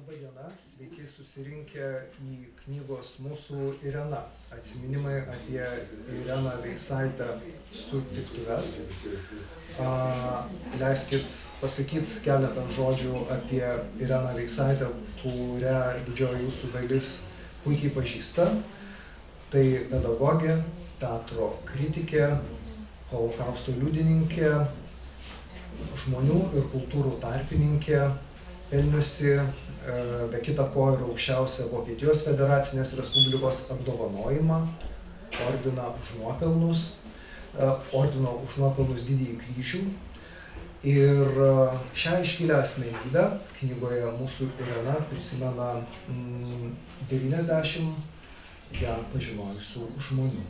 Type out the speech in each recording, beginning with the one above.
Labą dieną, sveiki susirinkę į knygos Mūsų Irena. Atsiminimai apie Ireną Veisaitę sutiktuves. Leiskit pasakyti keletą žodžių apie Ireną Veisaitę, kurią didžioji jūsų dalis puikiai pažįsta. Tai pedagogė, teatro kritikė, holokausto liudininkė, žmonių ir kultūrų tarpininkė, pelniusi be kita ko ir aukščiausią Vokietijos federacinės respublikos apdovanojimą, ordiną už nuopelnus, ordino už nuopelnus Didįjį kryžių. Ir šią iškilią asmenybę knygoje Mūsų Irena prisimena 90 ją pažinojusių žmonių.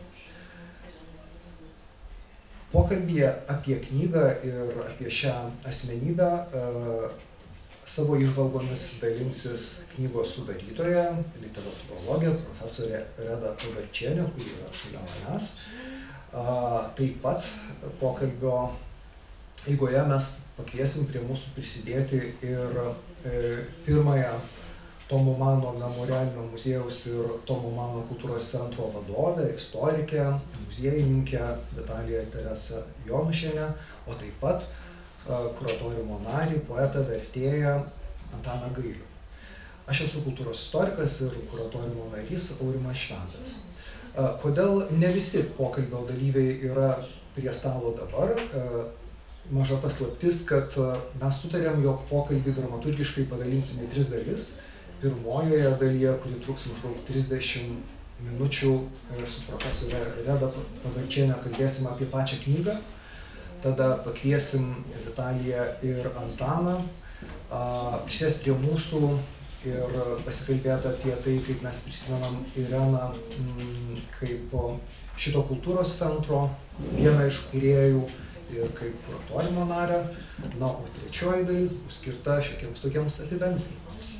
Pokalbyje apie knygą ir apie šią asmenybę savo įžvalgomis dalinsis knygos sudarytoja, literatūrologė, profesorė Reda Koverčienė, kuri yra šalia manęs. Taip pat pokalbio eigoje mes pakviesim prie mūsų prisidėti ir pirmąją Tomo Mano memorialinio muziejaus ir Tomo Mano kultūros centro vadovę, istorikę, muziejininkę Vitaliją Teresą Jonušienę, o taip pat kuratoriumo narį, poetą, vertėją Antaną Gailių. Aš esu kultūros istorikas ir kuratoriumo narys Aurimas Švedas. Kodėl ne visi pokalbio dalyviai yra prie stalo dabar? Maža paslaptis, kad mes sutarėm, jog pokalbį dramaturgiškai padalinsime į 3 dalis. Pirmojoje dalyje, kuri truks maždaug 30 minučių, su profesorė Reda Koverčienė kalbėsim apie pačią knygą. Tada pakviesim Vitaliją ir Antaną prisėsti prie mūsų ir pasikalbėti apie tai, kaip mes prisimenam Ireną kaip šito kultūros centro vieną iš kūrėjų ir kaip kuratoriumo narę. Na, o trečioji dalis bus skirta šiokiems tokiems apibendrinimams.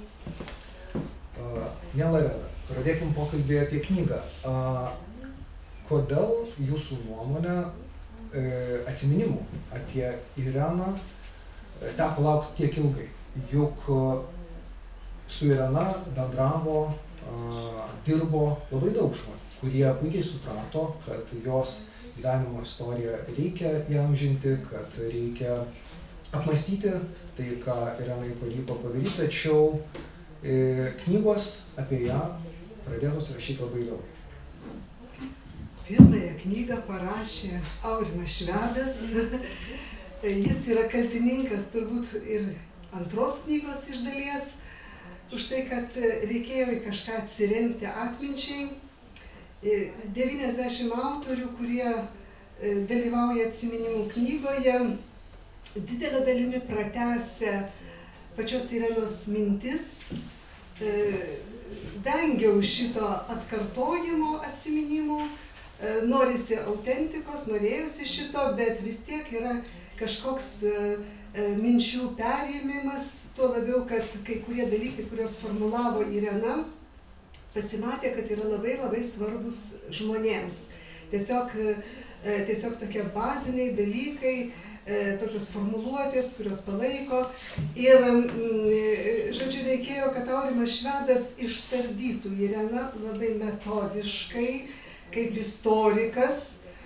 Miela Reda, pradėkim pokalbį apie knygą. Kodėl jūsų nuomonė atsiminimų apie Ireną teko laukti tiek ilgai? Juk su Irena bendravo, dirbo labai daug žmonių, kurie puikiai suprato, kad jos gyvenimo istoriją reikia įamžinti, kad reikia apmąstyti tai, ką Irenai pavyko padaryti, tačiau knygos apie ją pradėtos rašyti labai daug. Pirmąją knygą parašė Aurimas Švedas. Jis yra kaltininkas turbūt ir antros knygos iš dalies, už tai, kad reikėjo į kažką atsiremti atminčiai. 90 autorių, kurie dalyvauja atsiminimų knygoje, didelę dalimi pratęsė pačios Irenos mintis. Vengiau šito atkartojimo atsiminimų. Norisi autentikos, norėjusi šito, bet vis tiek yra kažkoks minčių perėmimas, tuo labiau, kad kai kurie dalykai, kuriuos formulavo Irena, pasimatė, kad yra labai labai svarbus žmonėms. Tiesiog tokie baziniai dalykai, tokios formuluotės, kurios palaiko. Ir, žodžiu, reikėjo, kad Aurimas Švedas ištardytų Ireną labai metodiškai, kaip istorikas.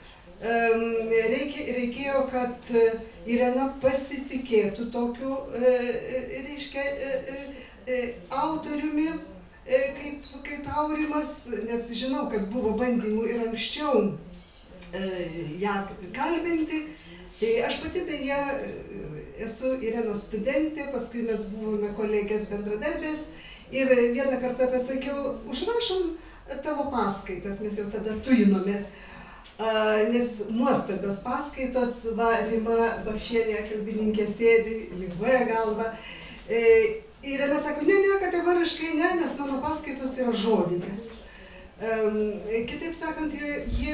Reikėjo, kad Irena pasitikėtų tokiu, reiškia, autoriumi, kaip Aurimas, nes žinau, kad buvo bandymų ir anksčiau ją kalbinti. Tai aš pati beje esu Irenos studentė, paskui mes buvome kolegės bendradarbės ir vieną kartą pasakiau, užrašom tavo paskaitas, mes jau tada tuinomės, nes nuostabios paskaitos, Rima Bakšienė, kalbininkė, sėdi, linguoja galvą. Irena sako, ne, kategoriškai ne, nes mano paskaitos yra žodinės. Kitaip sakant, ji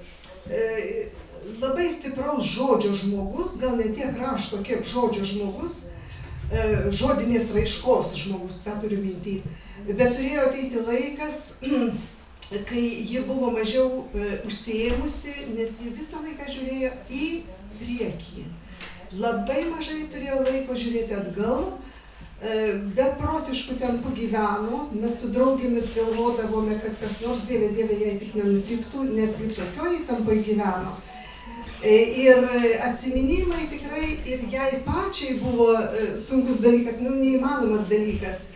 labai stipraus žodžio žmogus, gal ne tiek rašto, kiek žodžio žmogus, žodinės raiškos žmogus, tą turiu minty. Bet turėjo ateiti laikas, kai ji buvo mažiau užsiėmusi, nes ji visą laiką žiūrėjo į priekį. Labai mažai turėjo laiko žiūrėti atgal, beprotiškų tempų gyveno, mes su draugėmis galvodavome, kad kas nors Dieve jai tik nenutiktų, nes ji tokioj įtampoj gyveno. Ir atsiminimai tikrai ir jai pačiai buvo sunkus dalykas, neįmanomas dalykas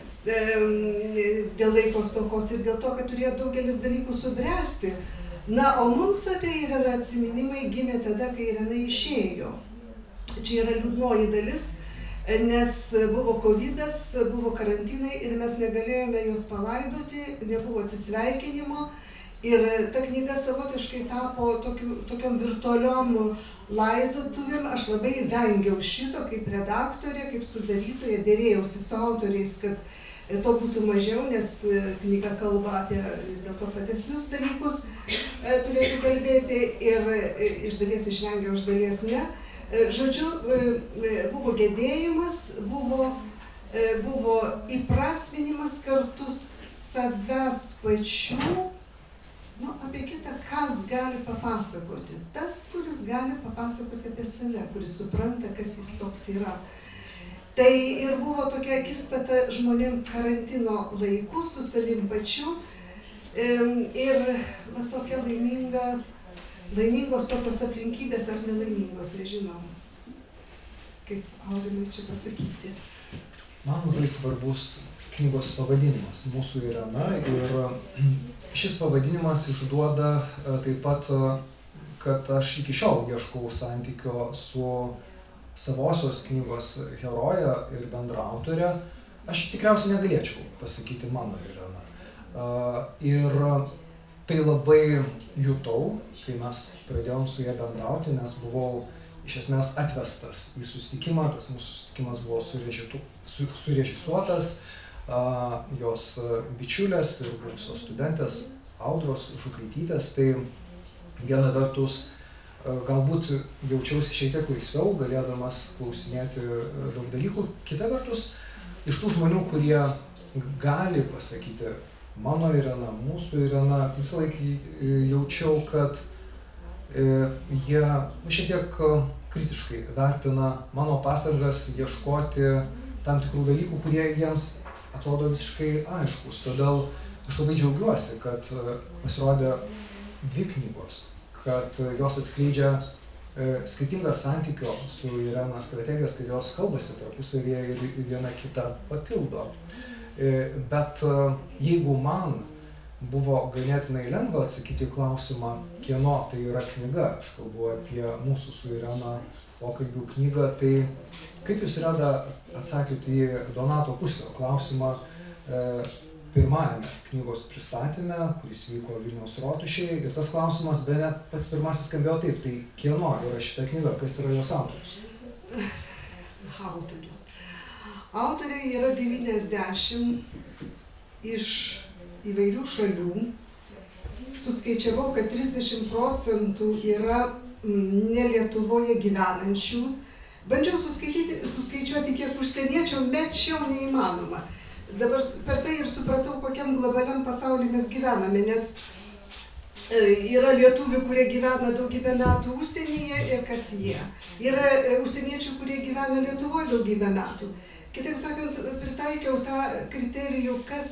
dėl laiko stokos ir dėl to, kad turėjo daugelis dalykų subręsti. Na, o mums apie Ireną atsiminimai gimė tada, kai Irena išėjo. Čia yra liūdnoji dalis, nes buvo kovidas, buvo karantinai ir mes negalėjome jos palaidoti, nebuvo atsisveikinimo. Ir ta knyga savotiškai tapo tokiom virtualiom laidotuvėm. Aš labai vengiau šito kaip redaktorė, kaip sudarytoja, dėrėjausi su autoriais, kad to būtų mažiau, nes knyga kalba apie vis dėlto platesnius dalykus, turėtų kalbėti ir iš dalies išvengiau, iš dalies ne. Žodžiu, buvo gedėjimas, buvo įprasminimas kartu savęs pačių. Apie kitą, kas gali papasakoti. Tas, kuris gali papasakoti apie save, kuris supranta, kas jis toks yra. Tai ir buvo tokia akistata žmonėm karantino laiku su savim pačiu. Ir tokia laimingos tokios aplinkybės ar nelaimingos, nežinau. Kaip Aurimai čia pasakyti. Man labai svarbus knygos pavadinimas Mūsų Irena ir šis pavadinimas išduoda taip pat, kad aš iki šiol ieškau santykio su savosios knygos heroje ir bendraautorė. Aš tikriausiai negalėčiau pasakyti mano Irena. Ir tai labai jutau, kai mes pradėjom su ja bendrauti, nes buvau iš esmės atvestas į susitikimą. Tas mūsų susitikimas buvo surežisuotas jos bičiulės ir buvusios studentės Audros Žukaitytės. Tai viena vertus galbūt jaučiausi šiek tiek laisviau, galėdamas klausinėti daug dalykų. Kita vertus, iš tų žmonių, kurie gali pasakyti mano Irena, mūsų Irena, visą laiką jaučiau, kad jie šiek tiek kritiškai vertina mano pastangas ieškoti tam tikrų dalykų, kurie jiems atrodo visiškai aiškus. Todėl aš labai džiaugiuosi, kad pasirodė dvi knygos, kad jos atskleidžia skirtingas santykio su Irena strategijas, kad jos kalbasi tarpusavyje ir viena kitą papildo. Bet jeigu man buvo ganėtinai lengva atsakyti klausimą, kieno tai yra knyga, aš kalbu apie mūsų su Irena pokalbių knygą, tai kaip jūs, Reda, atsakėte į Donato Puslio klausimą pirmajame knygos pristatyme, kuris vyko Vilniaus Rotušėje, ir tas klausimas bene pats pirmasis skambėjo taip, tai kieno yra šita knyga, kas yra jos autorius? Autorius. Autoriai yra 90 iš įvairių šalių. Suskaičiavau, kad 30% yra ne Lietuvoje gyvenančių. Bandžiau suskaičiuoti, kiek užsieniečių, mečiau neįmanoma. Dabar per tai ir supratau, kokiam globaliam pasaulyje mes gyvename, nes yra lietuvių, kurie gyvena daugybę metų užsienyje ir kas jie. Yra užsieniečių, kurie gyvena Lietuvoje daugybę metų. Kitaip sakant, pritaikiau tą kriterijų, kas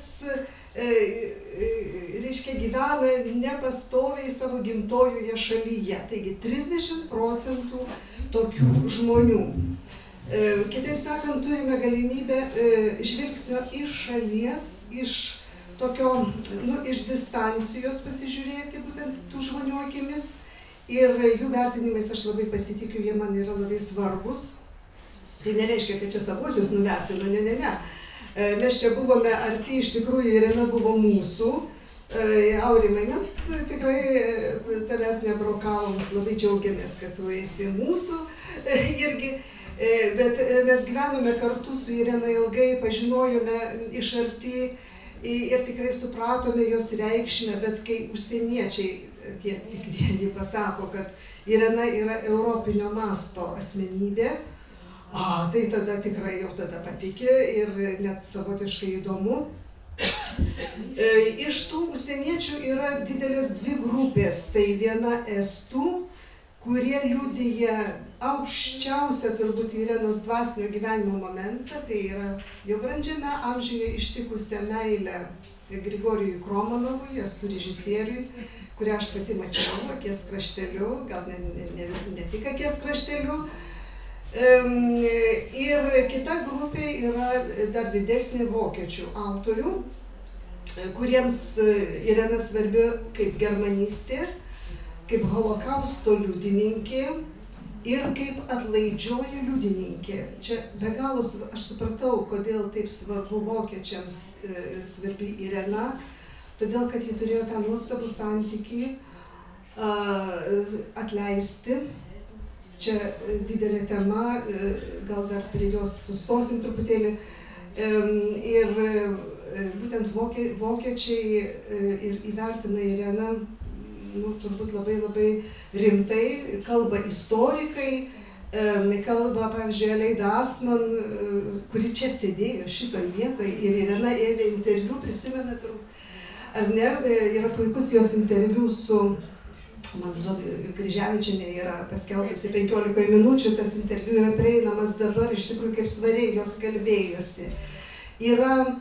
reiškia gyvena nepastoviai savo gimtojoje šalyje. Taigi 30% tokių žmonių. Kitaip sakant, turime galimybę žvilgsnio iš šalies, iš tokio, iš distancijos pasižiūrėti būtent tų žmonių akimis. Ir jų vertinimais aš labai pasitikiu, jie man yra labai svarbus. Tai nereiškia, kad čia savosius nuvertinu, ne. Mes čia buvome arti, iš tikrųjų, Irena buvo mūsų. Aurimai, mes tikrai tavęs nebrokavom, labai džiaugiamės, kad tu esi mūsų irgi. Bet mes gyvenome kartu su Irena ilgai, pažinojome iš arti ir tikrai supratome jos reikšmę, bet kai užsieniečiai, tie tikrieji, pasako, kad Irena yra europinio masto asmenybė, tai tada tikrai jau tada patikė ir net savotiškai įdomu. Iš tų užsieniečių yra didelės dvi grupės, tai viena estų kurie liudija aukščiausią turbūt Irenos dvasinio gyvenimo momentą, tai yra jau brandžiame amžiuje ištikusią meilę Grigorijui Kromanovui, estų režisieriui, kurią aš pati mačiau akies krašteliu, gal ne tik akies krašteliu. Ir kita grupė yra dar didesnė vokiečių autorių, kuriems Irena svarbi kaip germanistė, kaip holokausto liudininkė ir kaip atlaidžioji liudininkė. Čia be galo aš supratau, kodėl taip svarbu vokiečiams svarbi Irena, todėl kad ji turėjo tą nuostabų santykį atleisti. Čia didelė tema, gal dar prie jos sustosim truputėlį. Ir būtent vokiečiai ir įvertina Ireną, turbūt labai rimtai, kalba istorikai, kalba, pavyzdžiui, Aleida Asman, kuri čia sėdėjo šitoje vietoje ir Irena ėmė interviu, prisimena turbūt, ar ne, yra puikus jos interviu su, man atrodo, Kryževičienė yra paskelbusi 15 minučių, tas interviu yra prieinamas dabar, iš tikrųjų kaip svariai jos kalbėjosi. Yra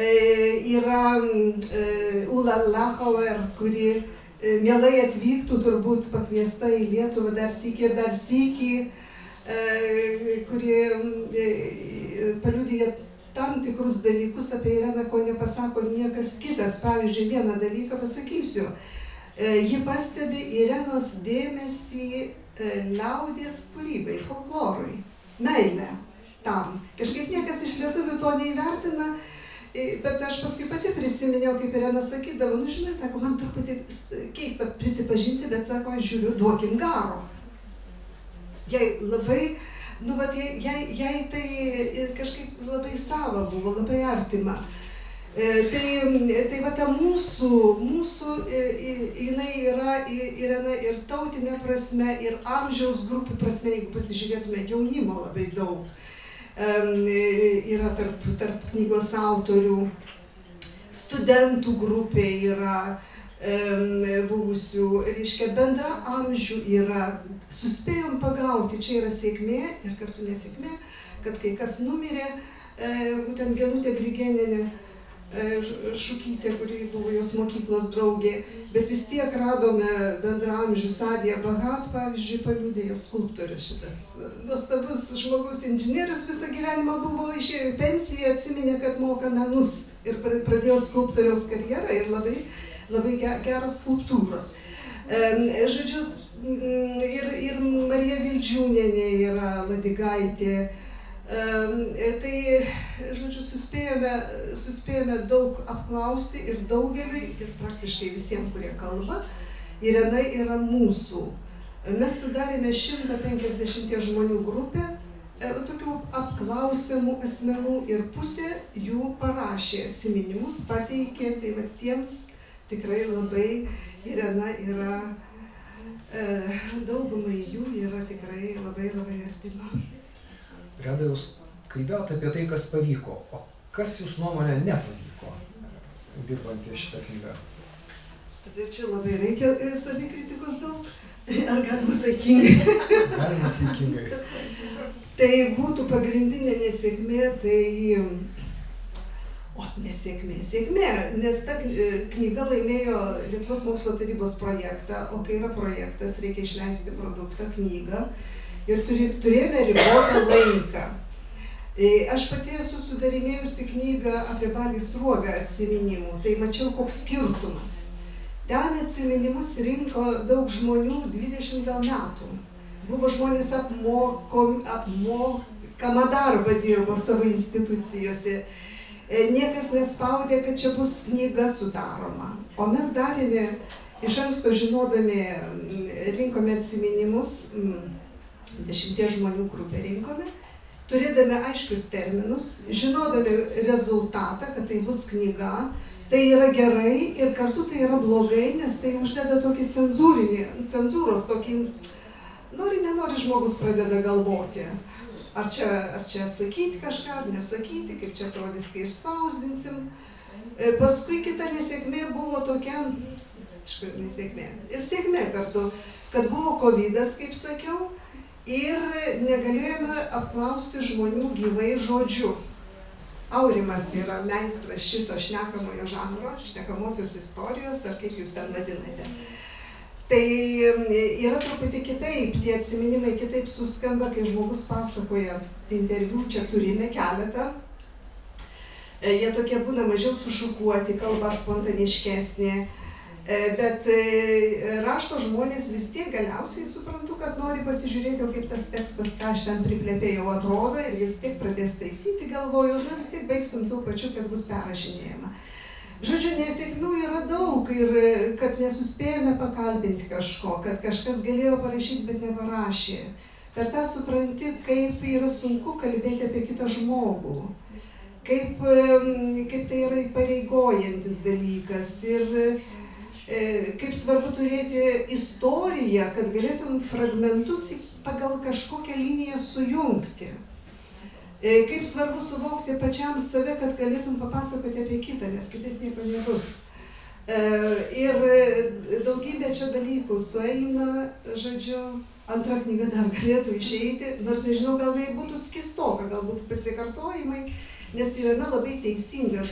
Ula Lachauer, kuri mielai atvyktų, turbūt pakviesta į Lietuvą dar sykį, kuri paliudija tam tikrus dalykus apie Ireną, ko nepasako niekas kitas. Pavyzdžiui, vieną dalyką pasakysiu. Ji pastebi Irenos dėmesį liaudies kūrybai, folklorui, meilę tam. Kažkaip niekas iš lietuvių to neįvertina, bet aš paskui pati prisiminiau, kaip Irena sakydavo, nu žinai, sako, man truputį keista prisipažinti, bet sako, aš žiūriu, duokim garo. Jai labai, nu vat, jai tai kažkaip labai sava buvo, labai artima. Tai va ta mūsų, jinai yra Irena ir tautinė prasme, ir amžiaus grupių prasme, jeigu pasižiūrėtume, jaunimo labai daug yra tarp knygos autorių, studentų grupė yra buvusių, reiškia, bendra amžių yra, suspėjom pagauti, čia yra sėkmė ir kartu nesėkmė, kad kai kas numirė, būtent Genutė Grigėnienė Šukytė, kuri buvo jos mokyklos draugė, bet vis tiek radome bendraamžių Sadija Bahat, pavyzdžiui, paliudėjo skulptorius šitas nuostabus žmogus, inžinierius visą gyvenimą buvo, išėjo į pensiją, atsiminė, kad moka menus ir pradėjo skulptoriaus karjerą ir labai geros skulptūros. Žodžiu, ir Marija Vildžiūnienė yra Ladigaitė. Tai, žodžiu, suspėjome daug apklausti ir daugeliui, ir praktiškai visiems, kurie kalba, Irena yra mūsų. Mes sudarėme 150 žmonių grupę, tokių apklausiamų asmenų ir pusė jų parašė atsiminimus, pateikė, tai va tiems tikrai labai Irena yra, daugumai jų yra tikrai labai artima. Reda, jūs kalbėjote apie tai, kas pavyko, o kas jūsų nuomonė nepavyko, dirbant šitą knygą? Tai čia labai reikia savikritikos daug, ar galima saikingai? Galima saikingai. Tai būtų pagrindinė nesėkmė, tai... Nesėkmė, nes ta knyga laimėjo Lietuvos mokslo tarybos projektą, o kai yra projektas, reikia išleisti produktą, knygą. Ir turėjome ribotą laiką. Aš pati esu sudarinėjusi knygą apie Balį Sruogą atsiminimų, tai mačiau koks skirtumas. Ten atsiminimus rinko daug žmonių 20 gal metų. Buvo žmonės apmokamą darbą dirbo savo institucijose. Niekas nespaudė, kad čia bus knyga sudaroma. O mes darėme, iš anksto žinodami, rinkome atsiminimus, 10 žmonių grupę rinkome, turėdami aiškius terminus, žinodami rezultatą, kad tai bus knyga, tai yra gerai ir kartu tai yra blogai, nes tai uždeda tokį cenzūros, tokį, nenori žmogus pradeda galvoti, ar čia sakyti kažką, ar nesakyti, kaip čia atrodys, kai išspausdinsim. Paskui kita nesėkmė buvo tokia, aišku, nesėkmė. Ir sėkmė kartu, kad buvo COVID-as, kaip sakiau, ir negalėjome apklausti žmonių gyvai žodžiu. Aurimas yra meistras šito šnekamojo žanro, šnekamosios istorijos, ar kaip jūs ten vadinate. Tai yra truputį kitaip, tie atsiminimai kitaip suskamba, kai žmogus pasakoja interviu, čia turime keletą. Jie tokie būna mažiau sušukuoti, kalba spontaniškesnė, bet rašto žmonės vis tiek galiausiai suprantu, kad nori pasižiūrėti, kaip tas tekstas, ką aš ten priplėpėjau, atrodo, ir jis tiek pradės taisyti, galvoju, na vis tiek baigsim tuo pačiu, kad bus perrašinėjama. Žodžiu, nesėkmių yra daug ir kad nesuspėjome pakalbinti kažko, kad kažkas galėjo parašyti, bet neparašė. Per tą supranti, kaip yra sunku kalbėti apie kitą žmogų, kaip tai yra įpareigojantis dalykas ir kaip svarbu turėti istoriją, kad galėtum fragmentus pagal kažkokią liniją sujungti. Kaip svarbu suvokti pačiam save, kad galėtum papasakoti apie kitą, nes kitaip nieko nebus. Ir daugybė čia dalykų sueina, žodžiu, antra knyga dar galėtų išeiti, nors nežinau, gal tai būtų skistoka, galbūt pasikartojimai, nes yra labai teisingas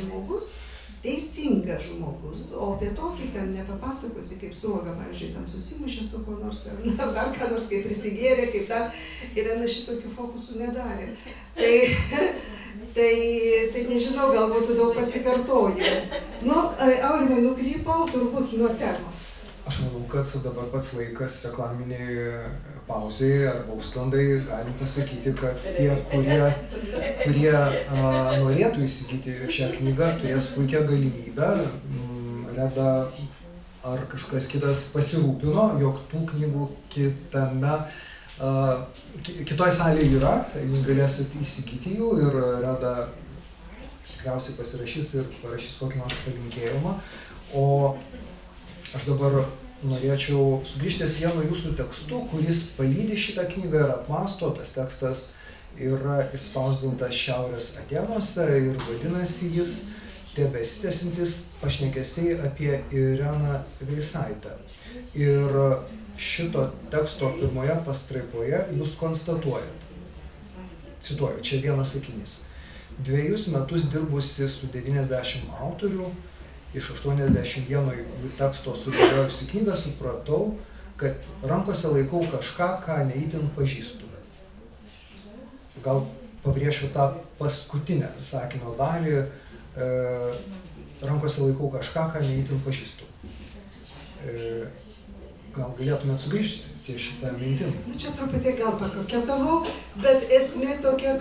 žmogus, o apie tokį ten nepapasakosi, kaip suoga, pavyzdžiui, ten susimušė su kuo nors, ar dar ką nors, kaip prisigėrė, kaip dar, Irena šitokių fokusų nedarė. Tai nežinau, gal būtų daug pasikartojimų. Nu, Aurimai, nukrypau turbūt nuo temos. Aš manau, kad dabar pats laikas reklaminiai pauzei arba užsklandai galim pasakyti, kad tie, kurie norėtų įsigyti šią knygą, turės puikią galimybę. Reda ar kažkas kitas pasirūpino, jog tų knygų kitoj salėje yra, jūs galėsit įsigyti jų ir Reda tikriausiai pasirašys ir parašys kokį nors palinkėjimą. O aš dabar norėčiau sugrįžti ties vienu jūsų tekstu, kuris palydi šitą knygą ir apmąsto. Tas tekstas yra išspausdintas Šiaurės Atėnuose ir vadinasi jis Tebesitęsiantys pašnekesiai apie Ireną Veisaitę. Ir šito teksto pirmoje pastraipoje jūs konstatuojat, cituoju, čia vienas sakinys: 2 metus dirbusi su 90 autorių, iš 81 jų teksto sudėliojusi knygą, supratau, kad rankose laikau kažką, ką neįtin pažįstu. Gal pabrėšiu tą paskutinę sakinio dalį, rankose laikau kažką, ką neįtin pažįstu. Gal galėtumėt sugrįžti ties šitą mintim? Čia truputį gal pakoketavau, bet esmė tokia,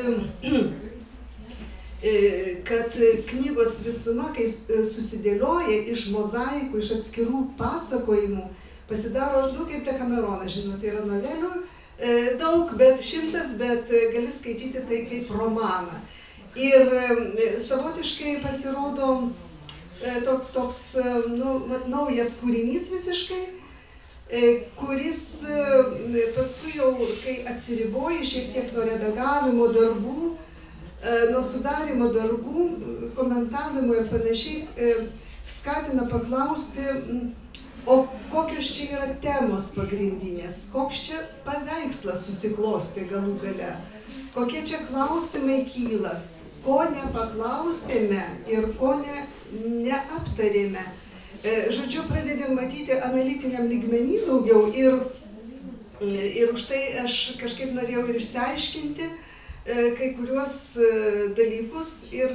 kad knygos visuma, kai susidėlioja iš mozaikų, iš atskirų pasakojimų, pasidaro, kaip Dekameronas, žinote, yra novelių daug, bet 100, bet gali skaityti tai kaip romaną. Ir savotiškai pasirodo toks naujas kūrinys visiškai, kuris paskui jau, kai atsiriboji šiek tiek nuo redagavimo darbų, nuo sudarimo darbų, komentavimo ir panašiai, skatina paklausti, o kokios čia yra temos pagrindinės, koks čia paveikslas susiklosti galų gale, kokie čia klausimai kyla, ko nepaklausėme ir ko neaptarėme. Žodžiu, pradedėm matyti analitiniam lygmenį daugiau ir už tai aš kažkaip norėjau ir išsiaiškinti kai kuriuos dalykus ir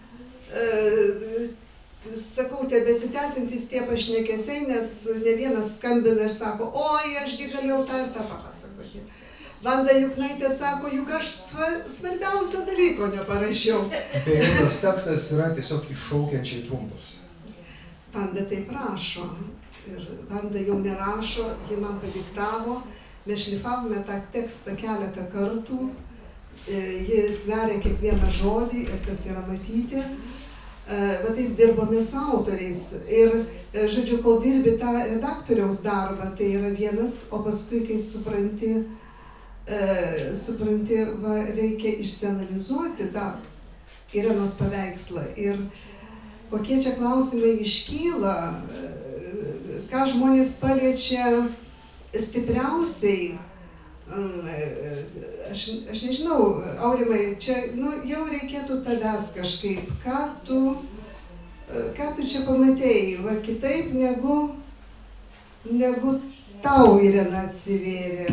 sakau, besitęsiantys tie pašnekesiai, nes ne vienas skambina ir sako, oi, ašgi galėjau tą ir tą papasakoti. Vanda Juknaitė sako, juk aš svarbiausio dalyko neparašiau. Beje, tas tekstas yra tiesiog iššaukiančiai trumpas. Vanda taip rašo. Ir Vanda jau nerašo, ji man padiktavo. Mes šlifavome tą tekstą keletą kartų. Ji sveria kiekvieną žodį ir kas yra matyti. Bet taip dirbame su autoriais. Ir, žodžiu, kol dirbi tą redaktoriaus darbą, tai yra vienas, o paskui, kai supranti, reikia išsianalizuoti tą Irenos paveikslą. Ir kokie čia klausimai iškyla, ką žmonės paliečia stipriausiai, aš nežinau, Aurimai, čia jau reikėtų tavęs kažkaip, ką tu čia pamatėjai, va kitaip negu tau, Irena, atsivėrė.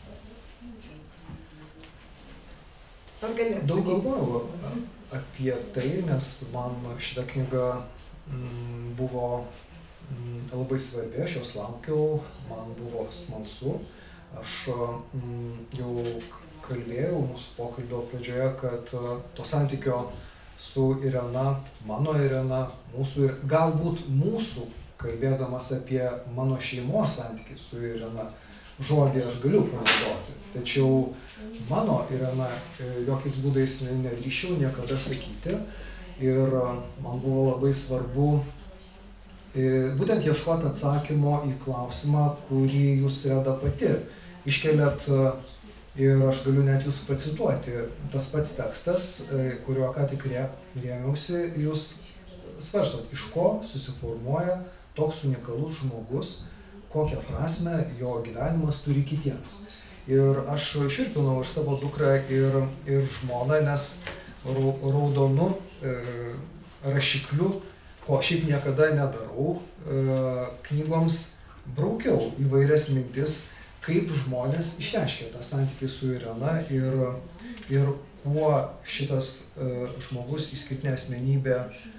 Ar galėtum? Daug galvojau apie tai, nes man šita knyga buvo labai svarbi, aš jos laukiau, man buvo smalsu. Aš jau kalbėjau mūsų pokalbio pradžioje, kad to santykio su Irena, mano Irena, mūsų ir galbūt mūsų, kalbėdamas apie mano šeimos santykį su Irena, žodį aš galiu panaudoti. Tačiau mano Irena jokiais būdais nedrįsčiau niekada sakyti. Ir man buvo labai svarbu būtent ieškoti atsakymo į klausimą, kurį jūs, Reda, pati iškeliat, ir aš galiu net jūsų pacituoti. Tas pats tekstas, kuriuo ką tik rėmiausi, jūs svarstot, iš ko susiformuoja toks unikalus žmogus, kokią prasme jo gyvenimas turi kitiems. Ir aš šiurpinau ir savo dukrą, ir žmoną, nes raudonu rašikliu, ko šiaip niekada nedarau, knygoms braukiau įvairias mintis, kaip žmonės išreiškia tą santykį su Irena ir kuo šitas žmogus, išskirtinė asmenybė,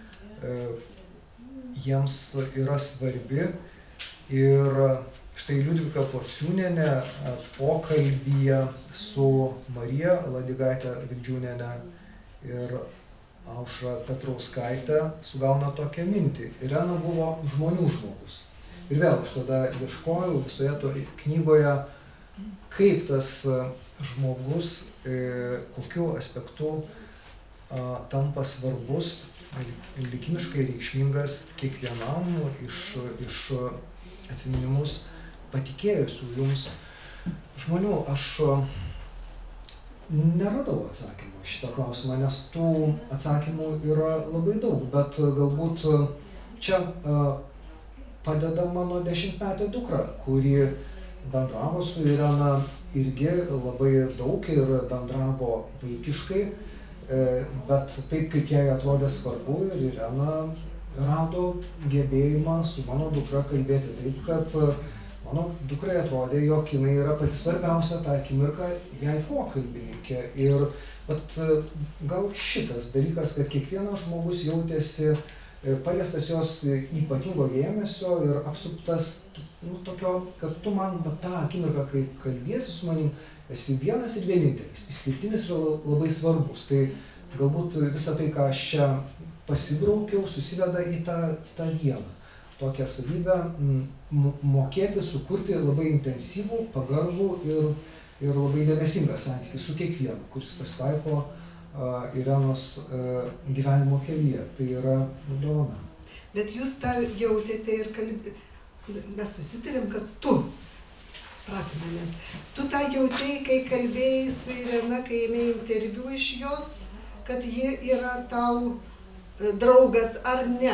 jiems yra svarbi. Ir štai Liudvika Pociūnienė pokalbyje su Marija Ladigaitė Vildžiūnienė ir Aušra Petrauskaitė sugauna tokią mintį. Irena buvo žmonių žmogus. Ir vėl aš tada ieškojau visoje toje knygoje, kaip tas žmogus, kokiu aspektu tampa svarbus, likimiškai reikšmingas kiekvienam iš atsiminimus patikėjusių jums žmonių. Aš neradau atsakymų šitą klausimą, nes tų atsakymų yra labai daug, bet galbūt čia padeda mano 10-metė dukra, kuri bendravo su Irena irgi labai daug ir bendravo vaikiškai, bet taip, kaip jai atrodė svarbu, ir Irena rado gebėjimą su mano dukra kalbėti taip, kad mano dukrai atrodė, jog jinai yra pati svarbiausia tą akimirką jai pokalbininkė. Ir gal šitas dalykas, kad kiekvienas žmogus jautėsi paliestas jos ypatingo dėmesio ir apsuptas tokio, kad tu man tą akimirką, kai kalbiesi su manim, esi vienas ir vienintelis, išskirtinis yra labai svarbus. Tai galbūt visą tai, ką aš čia pasibraukiau, susiveda į tą vieną. Tokią savybę mokėti sukurti labai intensyvų, pagarbų ir labai dėmesingą santykį su kiekvienu, kuris pasitaiko Irenos gyvenimo kelyje. Tai yra dovana. Bet jūs tą jautėte ir mes susitarėm, kad tu, pratimėmės, tu tą jautėjai, kai kalbėjai su Irena, kai ėmėjai interviu iš jos, kad ji yra tau draugas ar ne,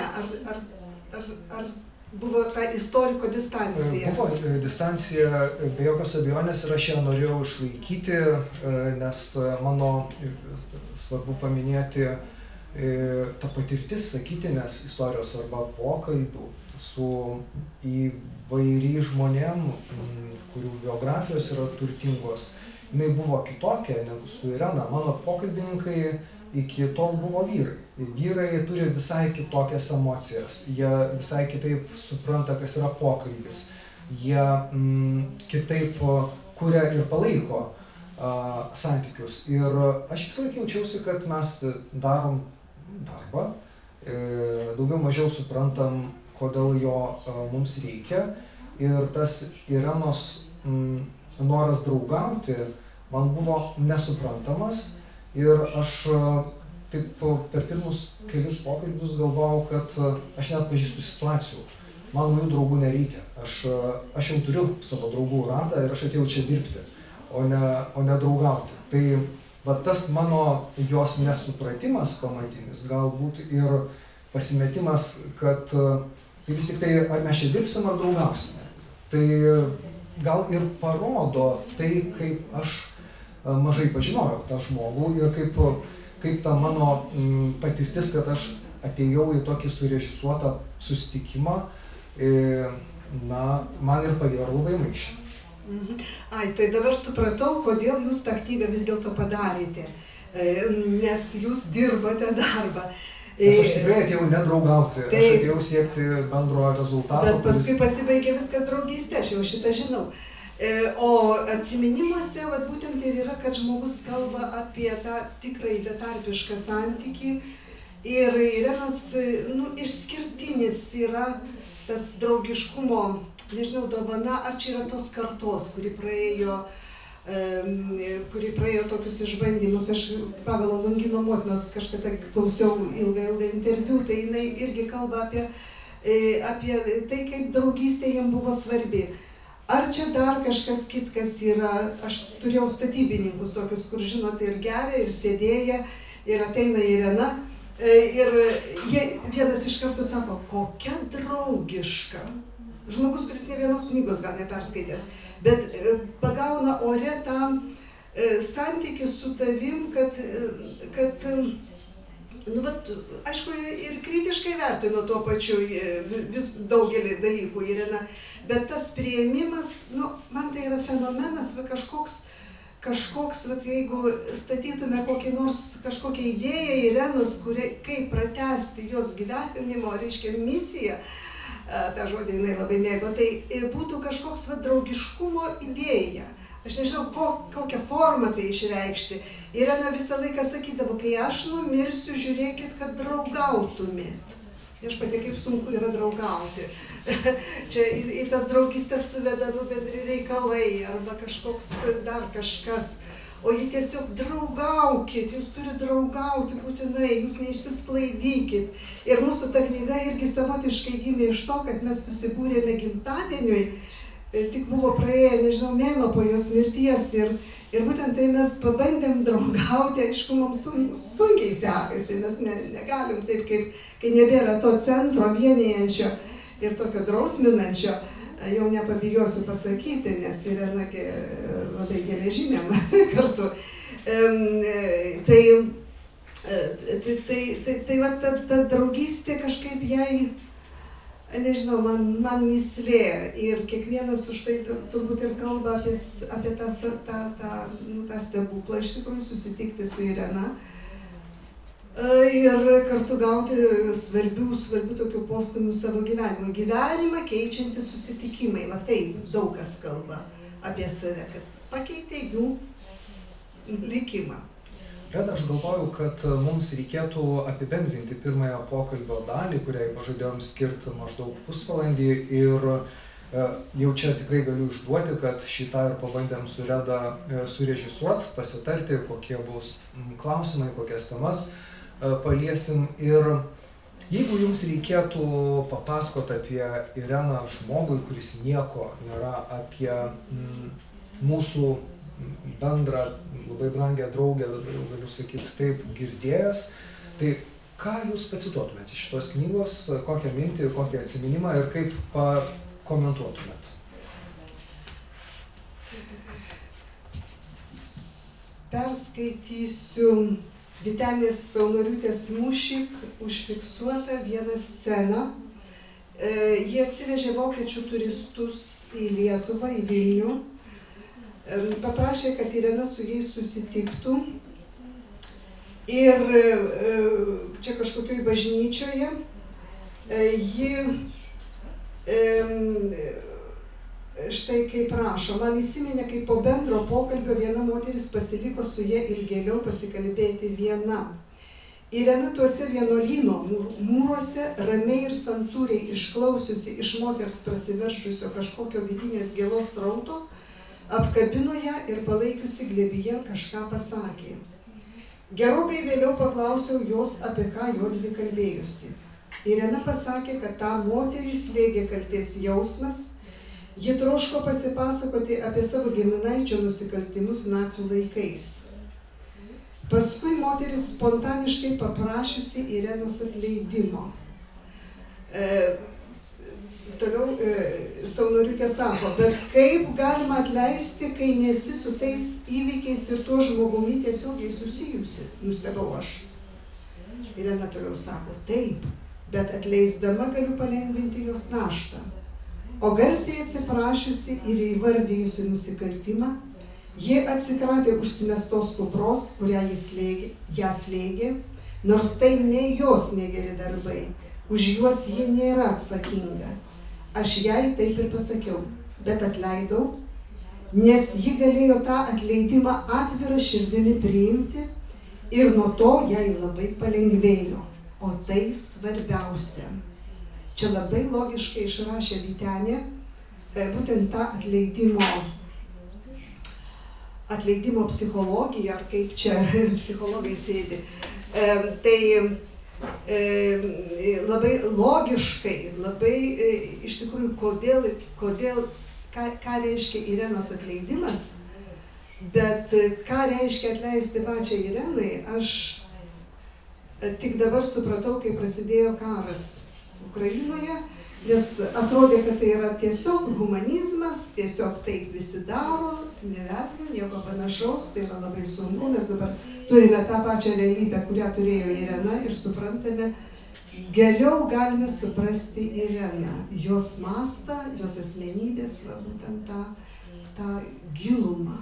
ar buvo ta istoriko distancija? Buvo distancija, be jokios abejonės, ir aš ją norėjau išlaikyti, nes mano svarbu paminėti tą patirtis, sakytinės istorijos arba pokalbių su įvairiais žmonėm, kurių biografijos yra turtingos. Jinai buvo kitokia negu su Irena. Mano pokalbininkai iki tol buvo vyrai. Vyrai turi visai kitokias emocijas. Jie visai kitaip supranta, kas yra pokalbis. Jie kitaip kuria ir palaiko santykius. Ir aš visą laiką jaučiausi, kad mes darom darbą, daugiau mažiau suprantam, kodėl jo mums reikia. Ir tas Irenos noras draugauti man buvo nesuprantamas. Ir aš taip per pirmus kelis pokalbius galvojau, kad aš net pažįstu situacijų. Man naujų draugų nereikia. Aš jau turiu savo draugų ratą ir aš atėjau čia dirbti, o ne draugauti. Tai va tas mano jos nesupratimas pamatinis, galbūt ir pasimetimas, kad tai vis tik tai, ar mes čia dirbsim, ar draugausime. Tai gal ir parodo tai, kaip aš mažai pažinojau tą žmogų ir kaip ta mano patirtis, kad aš atėjau į tokį surežisuotą susitikimą, na, man ir padėjo labai maišyti. Ai, tai dabar supratau, kodėl jūs tą aktyvę vis dėlto padarėte, nes jūs dirbote darbą. Nes aš tikrai atėjau nedraugauti, aš atėjau siekti bendro rezultato. Bet paskui pasibaigė viskas draugystė, aš jau šitą žinau. O atsiminimuose, vat, būtent ir yra, kad žmogus kalba apie tą tikrai betarpišką santykį ir Irenos, nu, išskirtinis yra tas draugiškumo, nežinau, dovana, ar čia yra tos kartos, kuri praėjo tokius išbandymus. Aš Pavelo Longino motinos kažkada klausiau ilgą interviu, tai jinai irgi kalba apie tai, kaip draugystė jam buvo svarbi. Ar čia dar kažkas kitkas yra? Aš turėjau statybininkus tokius, kur, žinote, ir geria, ir sėdėja, ir ateina Irena. Ir jie vienas iš karto sako, kokia draugiška. Žmogus, kuris ne vienos knygos gal neperskaitęs, bet pagauna ore tą santykį su tavim, kad nu, vat, aišku, ir kritiškai vertino tuo pačiu vis daugelį dalykų, Irena, bet tas priėmimas, nu, man tai yra fenomenas, va, kažkoks, vat, jeigu statytume kažkokią idėją Irenos, kaip pratęsti jos gyvenimo, reiškia, misiją, tą žodį jinai labai mėgo, tai būtų kažkoks vat, draugiškumo idėja. Aš nežinau, kokią formą tai išreikšti. Irena visą laiką sakydavo, kai aš numirsiu, žiūrėkit, kad draugautumėt. Aš pati kaip sunku yra draugauti. Čia į tas draugystės suveda bendri reikalai arba kažkoks dar kažkas. O jį tiesiog draugaukit, jūs turite draugauti būtinai, jūs neišsisklaidykit. Ir mūsų ta knyga irgi savotiškai gimė iš to, kad mes susibūrėme gimtadieniui, tik buvo praėję, nežinau, mėnuo po jos mirties ir būtent tai mes pabandėm draugauti, aišku, mums sunkiai sekasi, mes negalim taip, kai nebėra to centro vienijančio ir tokio drausminančio, jau nepabijosiu pasakyti, nes Irena labai geležiniam kartu. Tai va, ta draugystė kažkaip jai, nežinau, man mįslė ir kiekvienas už tai turbūt ir kalba apie tą stebuklą, iš tikrųjų susitikti su Irena. Ir kartu gauti svarbių tokių postūmių savo gyvenimą. Gyvenimą keičianti susitikimai, va taip daug kas kalba apie save, kad pakeitė jų likimą. Reda, aš galvoju, kad mums reikėtų apibendrinti pirmąją pokalbio dalį, kuriai pažadėjom skirti maždaug pusvalandį ir jau čia tikrai galiu išduoti, kad šitą ir pabandėm su Reda surežisuoti, pasitarti, kokie bus klausimai, kokias temas paliesim. Ir jeigu jums reikėtų papasakoti apie Ireną žmogui, kuris nieko nėra apie mūsų bendrą, labai brangią draugę, galiu sakyti taip, girdėjęs, tai ką jūs pacituotumėte iš šitos knygos, kokią mintį, kokį atsiminimą ir kaip pakomentuotumėt? Perskaitysiu Vytenės Saunoriūtės Mušik užfiksuotą vieną sceną. Jie atsivežė vokiečių turistus į Lietuvą, į Vilnių. Paprašė, kad Irena su jais susitiktų. Ir čia kažkokioj bažnyčioje ji štai kaip rašo, man įsiminė, kaip po bendro pokalbio viena moteris pasiliko su ja ilgėliau pasikalbėti viena. Irena tuose vienuolyno mūruose ramiai ir santūriai išklausiusi iš moters prasiveržusio kažkokio vidinės gėlos srauto, apkabino ją ir palaikiusi glėbyje kažką pasakė. Gerokai vėliau paklausiau jos, apie ką jodvi kalbėjusi. Irena pasakė, kad tą moterį slėgė kaltės jausmas. Ji troško pasipasakoti apie savo giminaičio nusikaltimus nacių laikais. Paskui moteris spontaniškai paprašiusi Irenos atleidimo. toliau Saunoriukė sako, bet kaip galima atleisti, kai nesi su tais įvykiais ir tuo žmogumi tiesiogiai susijusi, nustebau aš. Irena toliau sako, taip, bet atleisdama galiu palengvinti jos naštą. O garsiai atsiprašiusi ir įvardijusi nusikaltimą, ji atsikratė užsimestos kupros, kurią ją slėgė, nors tai ne jos negeri darbai. Už juos ji nėra atsakinga. Aš jai taip ir pasakiau, bet atleidau, nes ji galėjo tą atleidimą atvirą širdimi priimti ir nuo to jai labai palengvėjo. O tai svarbiausia. Čia labai logiškai išrašė Vytenė būtent tą atleidimo psichologiją, ar kaip čia psichologai sėdi. Labai logiškai, labai iš tikrųjų, ką reiškia Irenos atleidimas, bet ką reiškia atleisti pačią Irenai, aš tik dabar supratau, kai prasidėjo karas Ukrainoje, nes atrodė, kad tai yra tiesiog humanizmas, tiesiog taip visi daro, nevertinu, nieko panašaus, tai yra labai sunku, mes dabar turime tą pačią realybę, kurią turėjo Irena ir suprantame, geriau galime suprasti Ireną, jos mastą, jos asmenybės, būtent tą gilumą.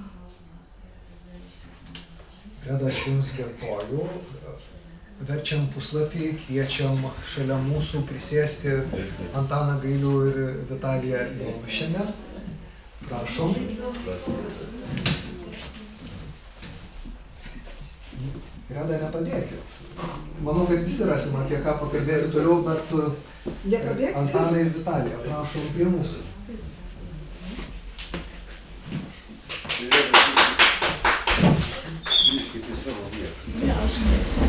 Reda, aš jums dėkoju. Verčiam puslapį, kviečiam šalia mūsų prisėsti Antaną Gailių ir Vitaliją Jonušienę. Prašom. Reda, nepabėkit. Manau, kad visi rasim apie ką pakalbėti toliau, bet Antaną ir Vitaliją, prašom prie mūsų. Grįžkite į savo vietą.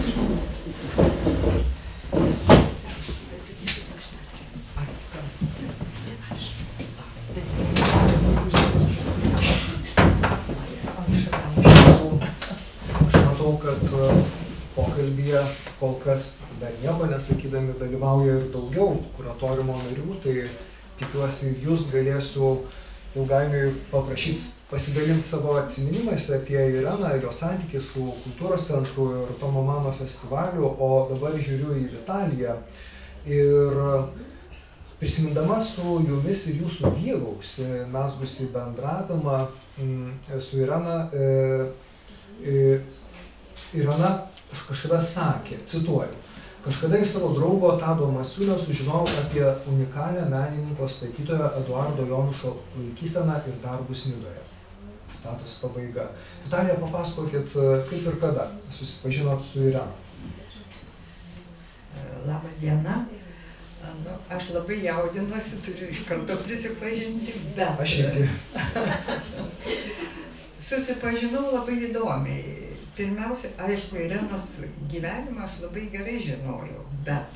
Pokalbyje kol kas dar nieko nesakydami dalyvauja ir daugiau kuratoriumo narių, tai tikiuosi jūs galėsiu ilgainiui paprašyti pasidalinti savo atsiminimais apie Ireną ir jos santykį su kultūros centru ir Tomo Mano festivaliu, o dabar žiūriu į Vitaliją ir prisimindama su jumis ir jūsų vyru užsimezgusi bendravimą su Irena, Irena kažkada sakė, cituoju, kažkada iš savo draugo Tado Masiulio sužinojau apie unikalią menininko statytojo Eduardo Jonušo laikyseną ir darbus Nidoje. Citatos pabaiga. Vitalija, papasakokit, kaip ir kada susipažinot su Irena. Labą dieną. Aš labai jaudinuosi, turiu iš karto prisipažinti, bet... Aš irgi. Susipažinau labai įdomiai. Pirmiausia, aišku, Irenos gyvenimą aš labai gerai žinojau, bet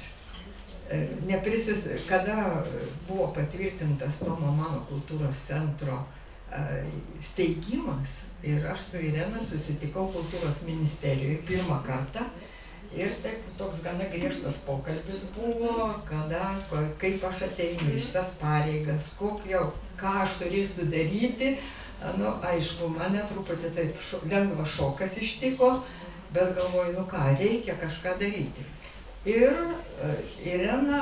kada buvo patvirtintas Tomo Mano kultūros centro steigimas ir aš su Irena susitikau kultūros ministerijoje pirmą kartą ir taip toks gana griežtas pokalbis buvo, kaip aš ateinu iš tas pareigas, ką aš turėsiu daryti. Aišku, mane truputį taip lengvas šokas ištiko, bet galvoju, ką, reikia kažką daryti. Ir Irena,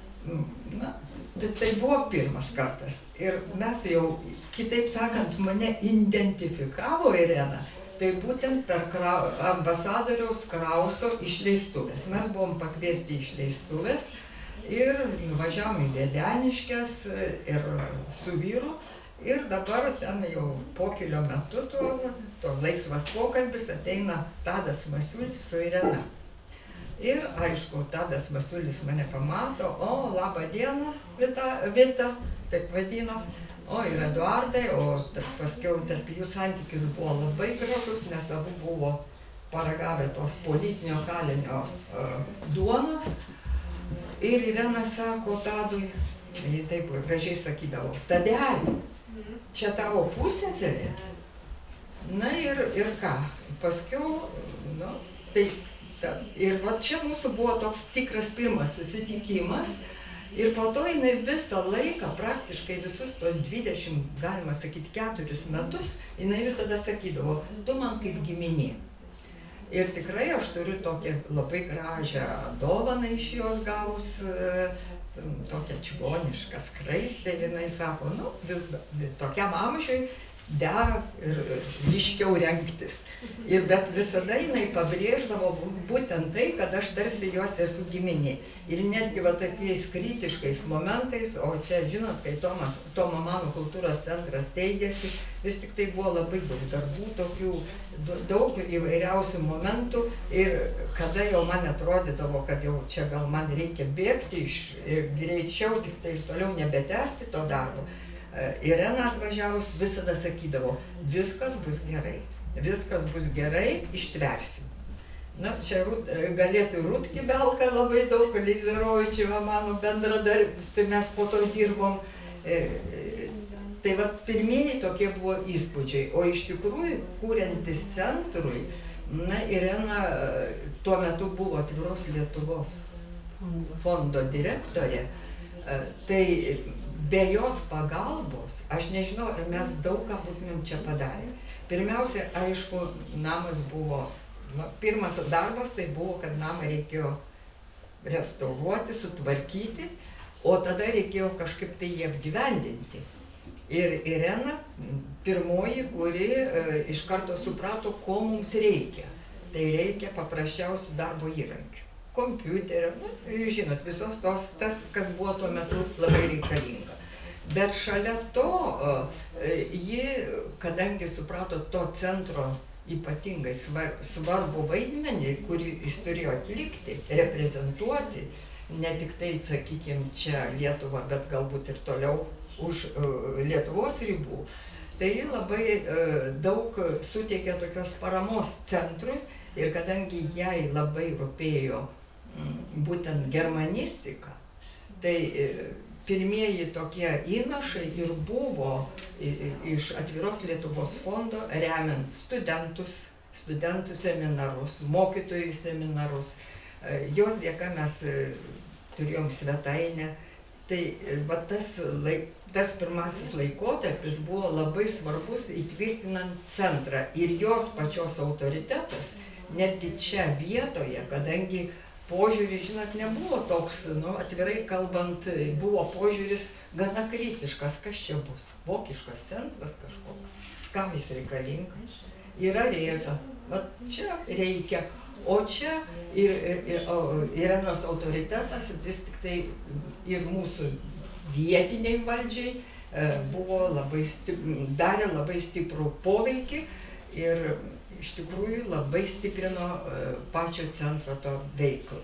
tai buvo pirmas kartas. Ir mes jau, kitaip sakant, mane identifikavo Irena, tai būtent per ambasadoriaus Krauso išleistuvės. Mes buvom pakviesti išleistuvės ir nuvažiavom į Viedeniškes ir su vyru. Ir dabar ten jau pokylio metu to laisvas pokalbis ateina Tadas Masiulis su Irena. Ir aišku, Tadas Masiulis mane pamato, o labą dieną, Vita, taip vadino, o ir Eduardai, o paskiau tarp jų santykis buvo labai gražus, nes abu buvo paragavę tos politinio kalinio duonos. Ir Irena sako Tadui, ji taip gražiai sakydavo, Tadeli, čia tavo pusseserė? Na ir ką, paskiau, tai ir va čia mūsų buvo toks tikras pirmas susitikimas Ir po to jinai visą laiką, praktiškai visus tos 20, galima sakyti, 4 metus, jinai visada sakydavo, tu man kaip giminė. Ir tikrai aš turiu tokią labai gražią dovaną iš jos gaus, tokią čigonišką skraistę. Ir jinai sako, nu, tokiam amžiui dera ir ryškiau rengtis. Bet visada jinai pabrėždavo būtent tai, kad aš tarsi jos esu giminė. Ir netgi va tokiais kritiškais momentais, o čia, žinot, kai Tomo Mano kultūros centras teigėsi, vis tik tai buvo labai daug darbų, tokių daug įvairiausių momentų. Ir kada jau man atrodydavo, kad jau čia gal man reikia bėgti greičiau, tik tai toliau nebetęsti to darbo, Irena atvažiavus visada sakydavo, viskas bus gerai, ištversim. Na, čia galėtų Rūt Kibelka labai daug, Lizerovičieva mano bendradarbė, tai mes po to dirbom. Tai va, pirmieji tokie buvo įspūdžiai, o iš tikrųjų, kūrentis centrui, na, Irena tuo metu buvo Atviros Lietuvos fondo direktorė, tai be jos pagalbos, aš nežinau, ar mes daug ką būtumėm čia padarę. Pirmiausia, aišku, namas buvo, pirmas darbas tai buvo, kad namą reikėjo restauruoti, sutvarkyti, o tada reikėjo kažkaip tai jį apgyvendinti. Ir Irena, pirmoji, kuri iš karto suprato, ko mums reikia. Tai reikia paprasčiausių darbo įrankių. Kompiuterio, žinot, visos tos, kas buvo tuo metu labai reikalinga. Bet šalia to, ji, kadangi suprato to centro ypatingai svarbų vaidmenį, kurį jis turėjo atlikti, reprezentuoti, ne tik tai, sakykime, čia Lietuvą, bet galbūt ir toliau už Lietuvos ribų, tai labai daug suteikė tokios paramos centrui ir kadangi jai labai rūpėjo būtent germanistika, tai pirmieji tokie įnašai ir buvo iš Atviros Lietuvos fondo remiant studentų seminarus, mokytojų seminarus. Jos dėka mes turėjom svetainę. Tai va, tas pirmasis laikotarpis buvo labai svarbus įtvirtinant centrą ir jos pačios autoritetas, netgi čia vietoje, kadangi požiūris, žinot, nebuvo toks, atvirai kalbant, buvo požiūris gana kritiškas, kas čia bus, vokiškas centras kažkoks, kam jis reikalingas, yra Rėza, va čia reikia, o čia Irenos autoritetas vis tik tai ir mūsų vietiniai valdžiai buvo darė labai stiprų poveikį ir iš tikrųjų labai stiprino pačio centro to veiklą.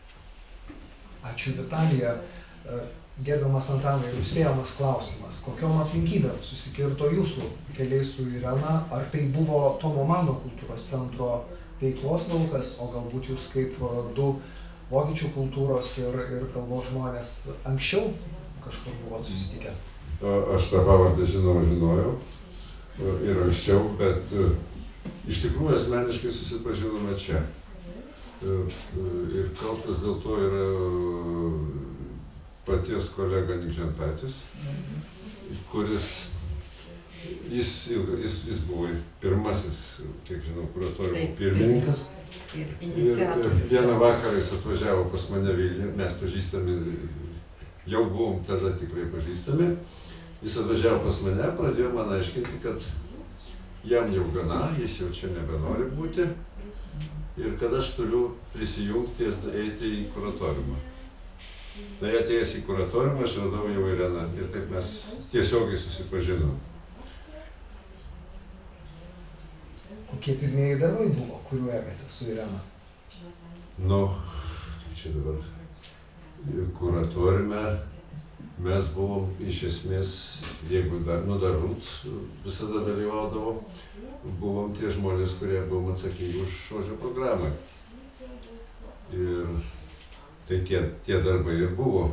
Ačiū, Vitalija. Gerbiamas Antanai, nuspėjamas klausimas. Kokiom aplinkybėm susikirto jūsų keliai su Irena? Ar tai buvo Tomo Mano kultūros centro veiklos laukas, o galbūt jūs kaip du vokiečių kultūros ir kalbos žmonės anksčiau kažkur buvot susitikę? Aš tą pavardę žinojau ir anksčiau, bet iš tikrųjų asmeniškai susipažinome čia. Ir kaltas dėl to yra paties kolega Nikžentaitis, kuris, jis buvo pirmasis, kiek žinau, kuratoriumo pirmininkas. Ir vieną vakarą jis atvažiavo pas mane Vilnių, mes pažįstami, jau buvom tada tikrai pažįstami. Jis atvažiavo pas mane, pradėjo man aiškinti, kad jam jau gana, jis jau čia nebenori būti ir kad aš turiu prisijungti ir eiti į kuratoriumą. Tai atėjęs į kuratoriumą, aš radau jau Ireną ir taip mes tiesiogiai susipažinom. Kokie pirmieji darbai buvo, kuriuo ėmėte su Irena? Nu, čia dabar kuratoriume mes buvom iš esmės, jeigu dar Rūt visada dalyvaudavo, buvom tie žmonės, kurie buvom atsakingi už žodžio programą. Ir tai tie darbai ir buvo.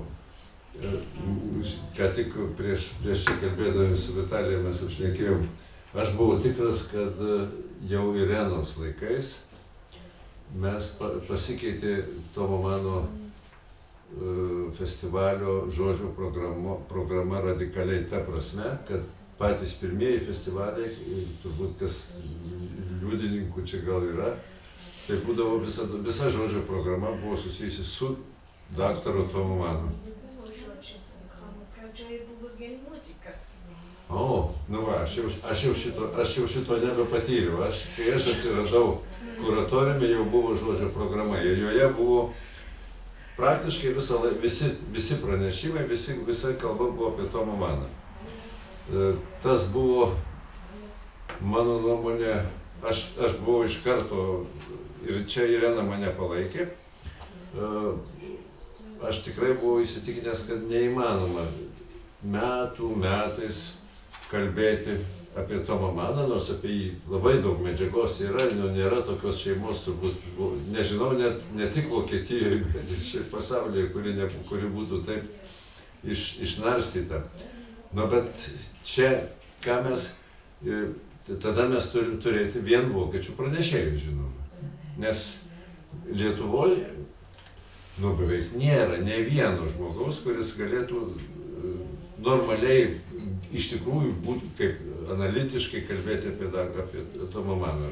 Ką tik prieš čia kalbėdami su Vitalija mes apšnekėjom, aš buvau tikras, kad jau Irenos laikais mes pasikeitė Tomo Mano festivalio žodžio programa radikaliai ta prasme, kad patys pirmieji festivaliai, turbūt kas liudininkų čia gal yra, tai būdavo visa žodžio programa buvo susijusi su daktaru Tomu Manu. O, nu va, aš jau šito nebepatyriau. Kai aš atsiradau kuratoriume, jau buvo žodžio programa ir joje buvo praktiškai visi pranešimai, visa kalba buvo apie Tomą Maną. Tas buvo, mano nuomonė, aš buvau iš karto, ir čia Irena mane palaikė, aš tikrai buvau įsitikinęs, kad neįmanoma metais kalbėti apie Tomą Maną, nors apie jį labai daug medžiagos yra, nėra tokios šeimos, turbūt, nežinau, ne tik Vokietijoje, bet ir šiaip pasaulyje, kuri būtų taip išnarstyta. Nu, bet čia, ką mes, tada mes turim turėti vien vokiečių pranešėjus, žinoma. Nes Lietuvoje, nu, beveik nėra ne vieno žmogaus, kuris galėtų normaliai, iš tikrųjų, būtų kaip analitiškai kalbėti apie Tomą Maną.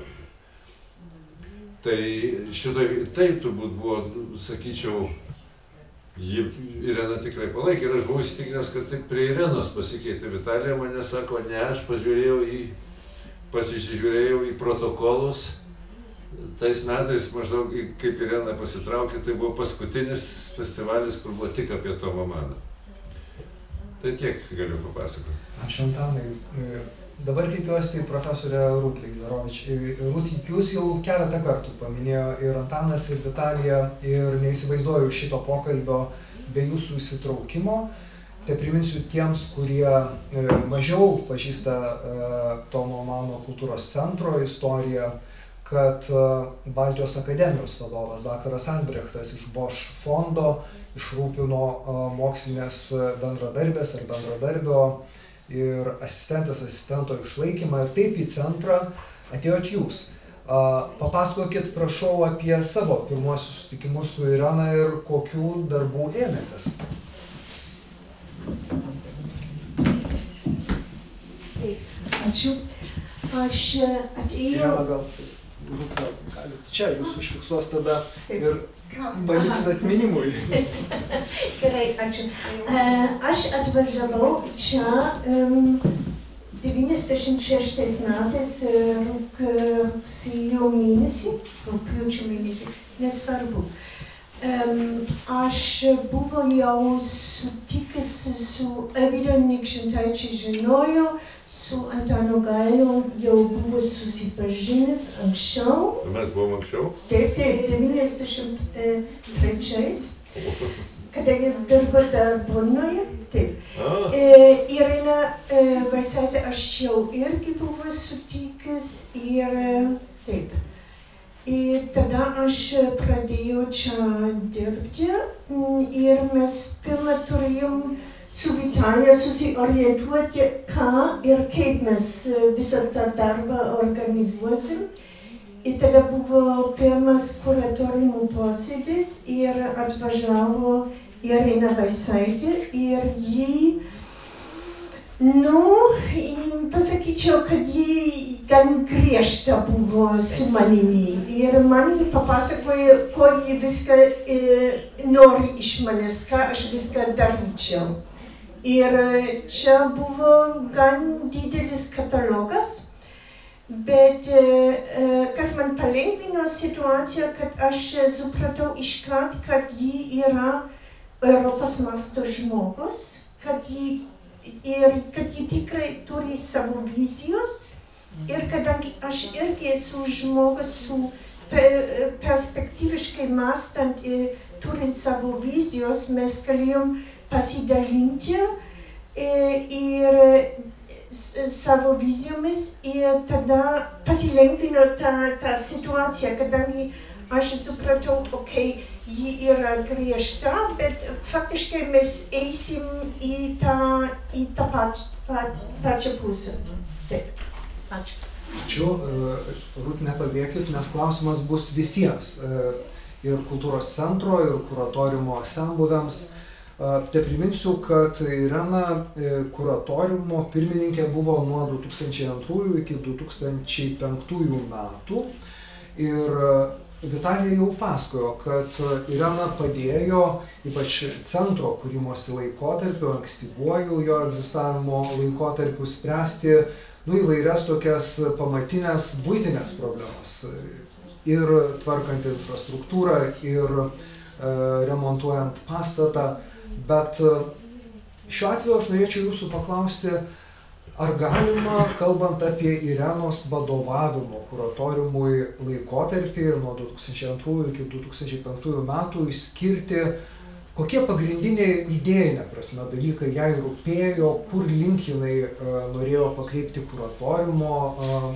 Tai turbūt buvo, sakyčiau, Irena tikrai palaikė ir aš buvau įsitikinęs, kad taip prie Irenos pasikeitė. Vitalija mane sako, ne, aš pasižiūrėjau į protokolus. Tais metais maždaug, kaip Irena pasitraukė, tai buvo paskutinis festivalis, kur buvo tik apie Tomą Maną. Tai tiek galiu papasakoti. Ačiū, Antanai. Dabar kreipiuosi į profesorę Rūt Leizarovič. Rūt, jūs jau keletą kartų paminėjo ir Antanas, ir Vitalija, ir neįsivaizduoju šito pokalbio be jūsų įsitraukimo. Tai priminsiu tiems, kurie mažiau pažįsta Tomo Mano kultūros centro istoriją, kad Baltijos akademijos vadovas daktaras Albrechtas iš Bosch fondo išrūpino mokslinės bendradarbės ar bendradarbio ir asistento išlaikymą, ir taip į centrą atėjot jūs. Papasakokit, prašau, apie savo pirmuosius susitikimus su Irena ir kokių darbų ėmėtės. Ačiū. Aš atėjau... Irena, gal galit čia, jūs užfiksuos tada ir paliks atminimui. Gerai, ačiū. Aš atvažiavau čia 96 metais rugsėjo mėnesį, rugpjūčio mėnesį, nesvarbu. Aš buvau jau sutikęs su Evida Nikžentaičia, žinojau, su Antanu Gailiu jau buvo susipažinęs anksčiau. Mes buvom anksčiau? Taip, 93, kada jis dirbo dar Brnoje. Taip. Irena Vaisaitė aš jau irgi buvo sutikęs ir taip. Ir tada aš pradėjau čia dirbti ir mes pirmą turėjom su Vitalija susiorientuoti, ką ir kaip mes visą tą darbą organizuosim. Ir tada buvo pirmas kuratoriumo posėdis ir atvažiavo Irena Vaisaitė ir ji, pasakyčiau, kad ji gan griežta buvo su manimi. Ir man ji papasakojo, ko ji viską nori iš manęs, ką aš viską daryčiau. Ir čia buvo gan didelis katalogas, bet kas man palengvino situaciją, kad aš supratau iškart, kad ji yra Europos masto žmogus, kad ji tikrai turi savo vizijos. Ir kadangi aš irgi esu žmogus su perspektyviškai mąstant, turint savo vizijos, mes galėjom pasidalinti ir savo vizijomis ir tada pasilengvino tą situaciją, kadangi aš supratau, ji yra griežta, bet faktiškai mes eisim į tą pačią pusę. Taip. Ačiū. Ačiū. Rūt, nepabėkit, nes klausimas bus visiems. ir kultūros centro, ir kuratoriumo senbuviams. Tepriminsiu, kad Irena kuratoriumo pirmininkė buvo nuo 2002 iki 2005 metų. Ir Vitalija jau pasakojo, kad Irena padėjo, ypač centro kūrimosi laikotarpiu, ankstyvuoju jo egzistavimo laikotarpiu, spręsti įvairias tokias pamatinės buitinės problemas. Ir tvarkant infrastruktūrą, ir remontuojant pastatą. Bet šiuo atveju aš norėčiau jūsų paklausti, ar galima, kalbant apie Irenos vadovavimo kuratoriumui laikotarpį nuo 2002 iki 2005 metų išskirti, kokie pagrindiniai idėjinė prasme dalykai jai rūpėjo, kur link jinai norėjo pakreipti kuratoriumo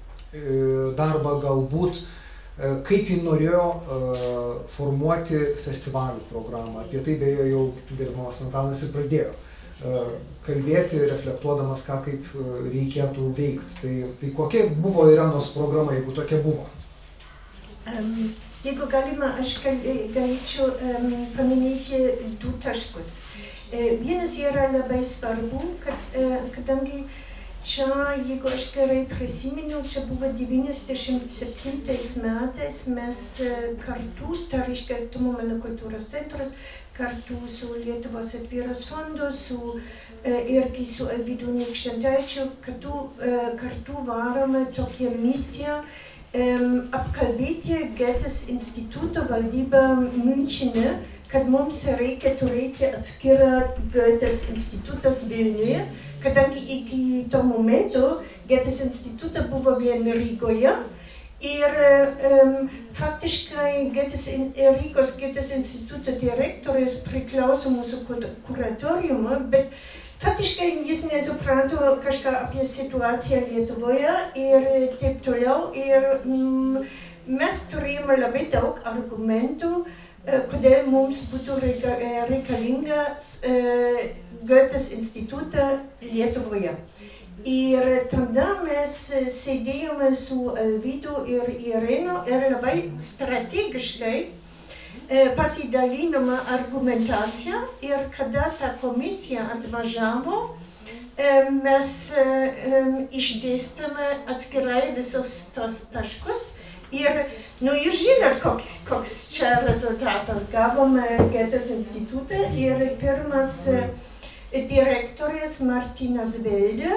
darbą galbūt, kaip ji norėjo formuoti festivalių programą. Apie tai beje jau gerbiamas Antanas ir pradėjo kalbėti, reflektuodamas, ką kaip reikėtų veikti. Tai kokia buvo Irenos programa, jeigu tokia buvo? Jeigu galima, aš galėčiau paminėti du taškus. Vienas yra labai svarbu, kadangi čia, jeigu aš gerai prisimenu, čia buvo 97 metais mes kartu, tai reiškia Tomo mano kultūros centras, kartu su Lietuvos atviras fondu, irgi su Alvydu Nikštentaičiu, kartu varome tokią misiją apkalbėti Goethes instituto valdybą Münchene, kad mums reikia turėti atskirą Goethes institutas Vilniuje, kadangi iki to momento Goethes institutas buvo vien Rygoje. Ir faktiškai Rygos Goethes instituto direktorius priklauso mūsų kuratoriumui, bet faktiškai jis nesuprato kažką apie situaciją Lietuvoje ir taip toliau. Ir mes turėjome labai daug argumentų, kodėl mums būtų reikalingas Goethes institutas Lietuvoje. Ir tada mes sėdėjome su Alvydu ir Irena ir labai strategiškai pasidalinome argumentaciją ir kada ta komisija atvažiavo, mes išdėstėme atskirai visus tos taškus ir, jūs žinot, koks čia rezultatas. Gavome Goethes institutą ir pirmas direktorius Martinas Velde,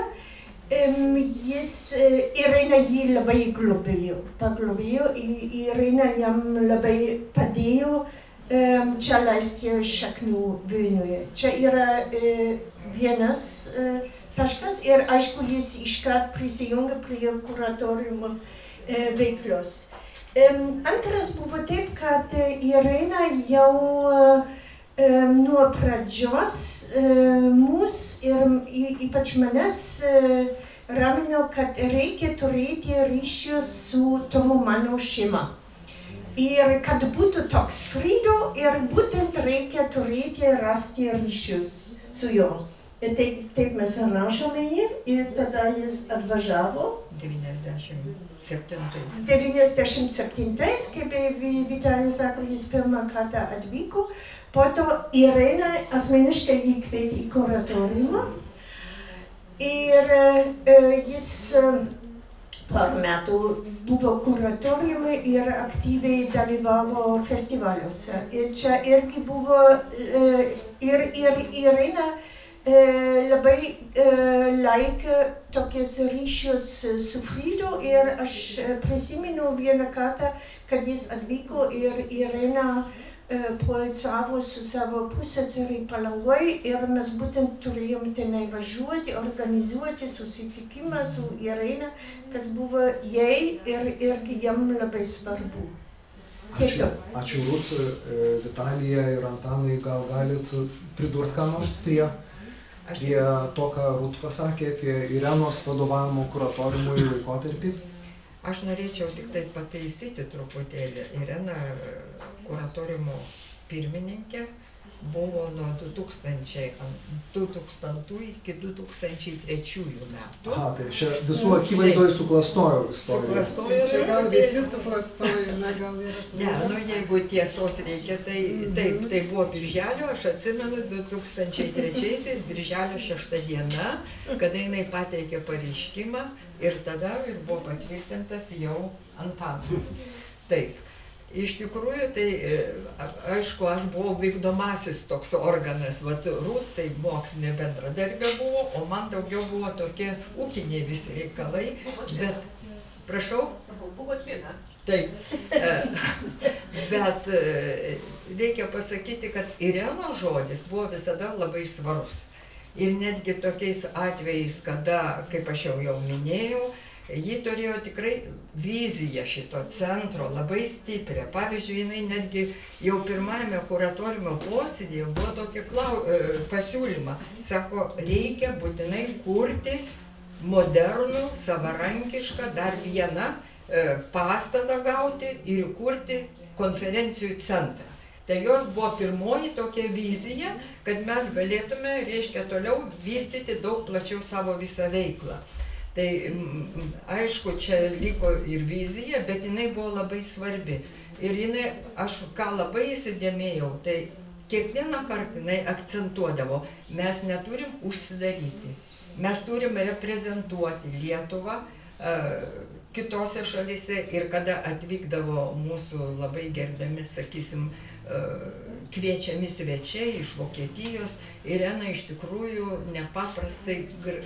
Irena jį labai paglobėjo, Irena jam labai padėjo čia leisti šaknų Vilniuje. Čia yra vienas taškas ir aišku, jis iškart prisijungė prie kuratoriumo veiklos. Antras buvo taip, kad Irena jau nuo pradžios mus ir ypač manęs ramino, kad reikia turėti ryšius su Tomo mano šeima. Ir kad būtų toks Frido ir būtent reikia rasti ryšius su juo. Ir taip mes rašome jį ir tada jis atvažiavo. 97, kaip Vitalija sako, jis pirmą kartą atvyko. Po to Irena asmeniškai jį kvietė į kuratoriumą ir jis par metų buvo kuratoriume ir aktyviai dalyvavo festivaliuose. Ir čia irgi buvo ir Irena labai laikė tokius ryšius su Fridu ir aš prisimenu vieną kartą, kad jis atvyko ir Irena poilsiavo su savo pusseserį Palangoj ir mes būtent turėjom tenai važiuoti, organizuoti susitikimą su Irena, kas buvo jai ir irgi jam labai svarbu. Ačiū Rūt, Vitalija ir Antanai, gal galit pridurti ką nors prie to, ką Rūt pasakė apie Irenos vadovavimo kuratoriumui laikotarpį? Aš norėčiau tik tai pataisyti truputėlį. Irena kuratoriumo pirmininkė buvo nuo 2000 iki 2003 metų. Aha, tai čia visų akivaizdoj suklastojau istoriją. Suklastojau. Čia gal visi suklastojo, na gal yra... Ne, nu jeigu tiesos reikia, tai taip, tai buvo birželio, aš atsimenu, 2003-aisiais, birželio 6 diena, kada jinai pateikė pareiškimą ir tada ir buvo patvirtintas jau Antanas. Taip. Iš tikrųjų, tai aišku, aš buvau vykdomasis toks organas, vat Rūt, tai mokslinė bendradarbė buvo, o man daugiau buvo tokie ūkiniai visi reikalai, bet, prašau? Buvot viena. Taip, bet reikia pasakyti, kad Irenos žodis buvo visada labai svarus. Ir netgi tokiais atvejais, kada, kaip aš jau minėjau, ji turėjo tikrai viziją šito centro, labai stiprią. Pavyzdžiui, jinai netgi jau pirmajame kuratoriumo posėdėje buvo tokį pasiūlymą. Sako, reikia būtinai kurti modernų, savarankišką, dar vieną pastatą gauti ir kurti konferencijų centrą. Tai jos buvo pirmoji tokia vizija, kad mes galėtume, reiškia, toliau vystyti daug plačiau savo visą veiklą. Tai aišku, čia liko ir vizija, bet jinai buvo labai svarbi. Ir jinai, aš ką labai įsidėmėjau, tai kiekvieną kartą jinai akcentuodavo, mes neturim užsidaryti. Mes turim reprezentuoti Lietuvą kitose šalyse ir kada atvykdavo mūsų labai gerbiami, sakysim, kviečiami svečiai iš Vokietijos, Irena iš tikrųjų nepaprastai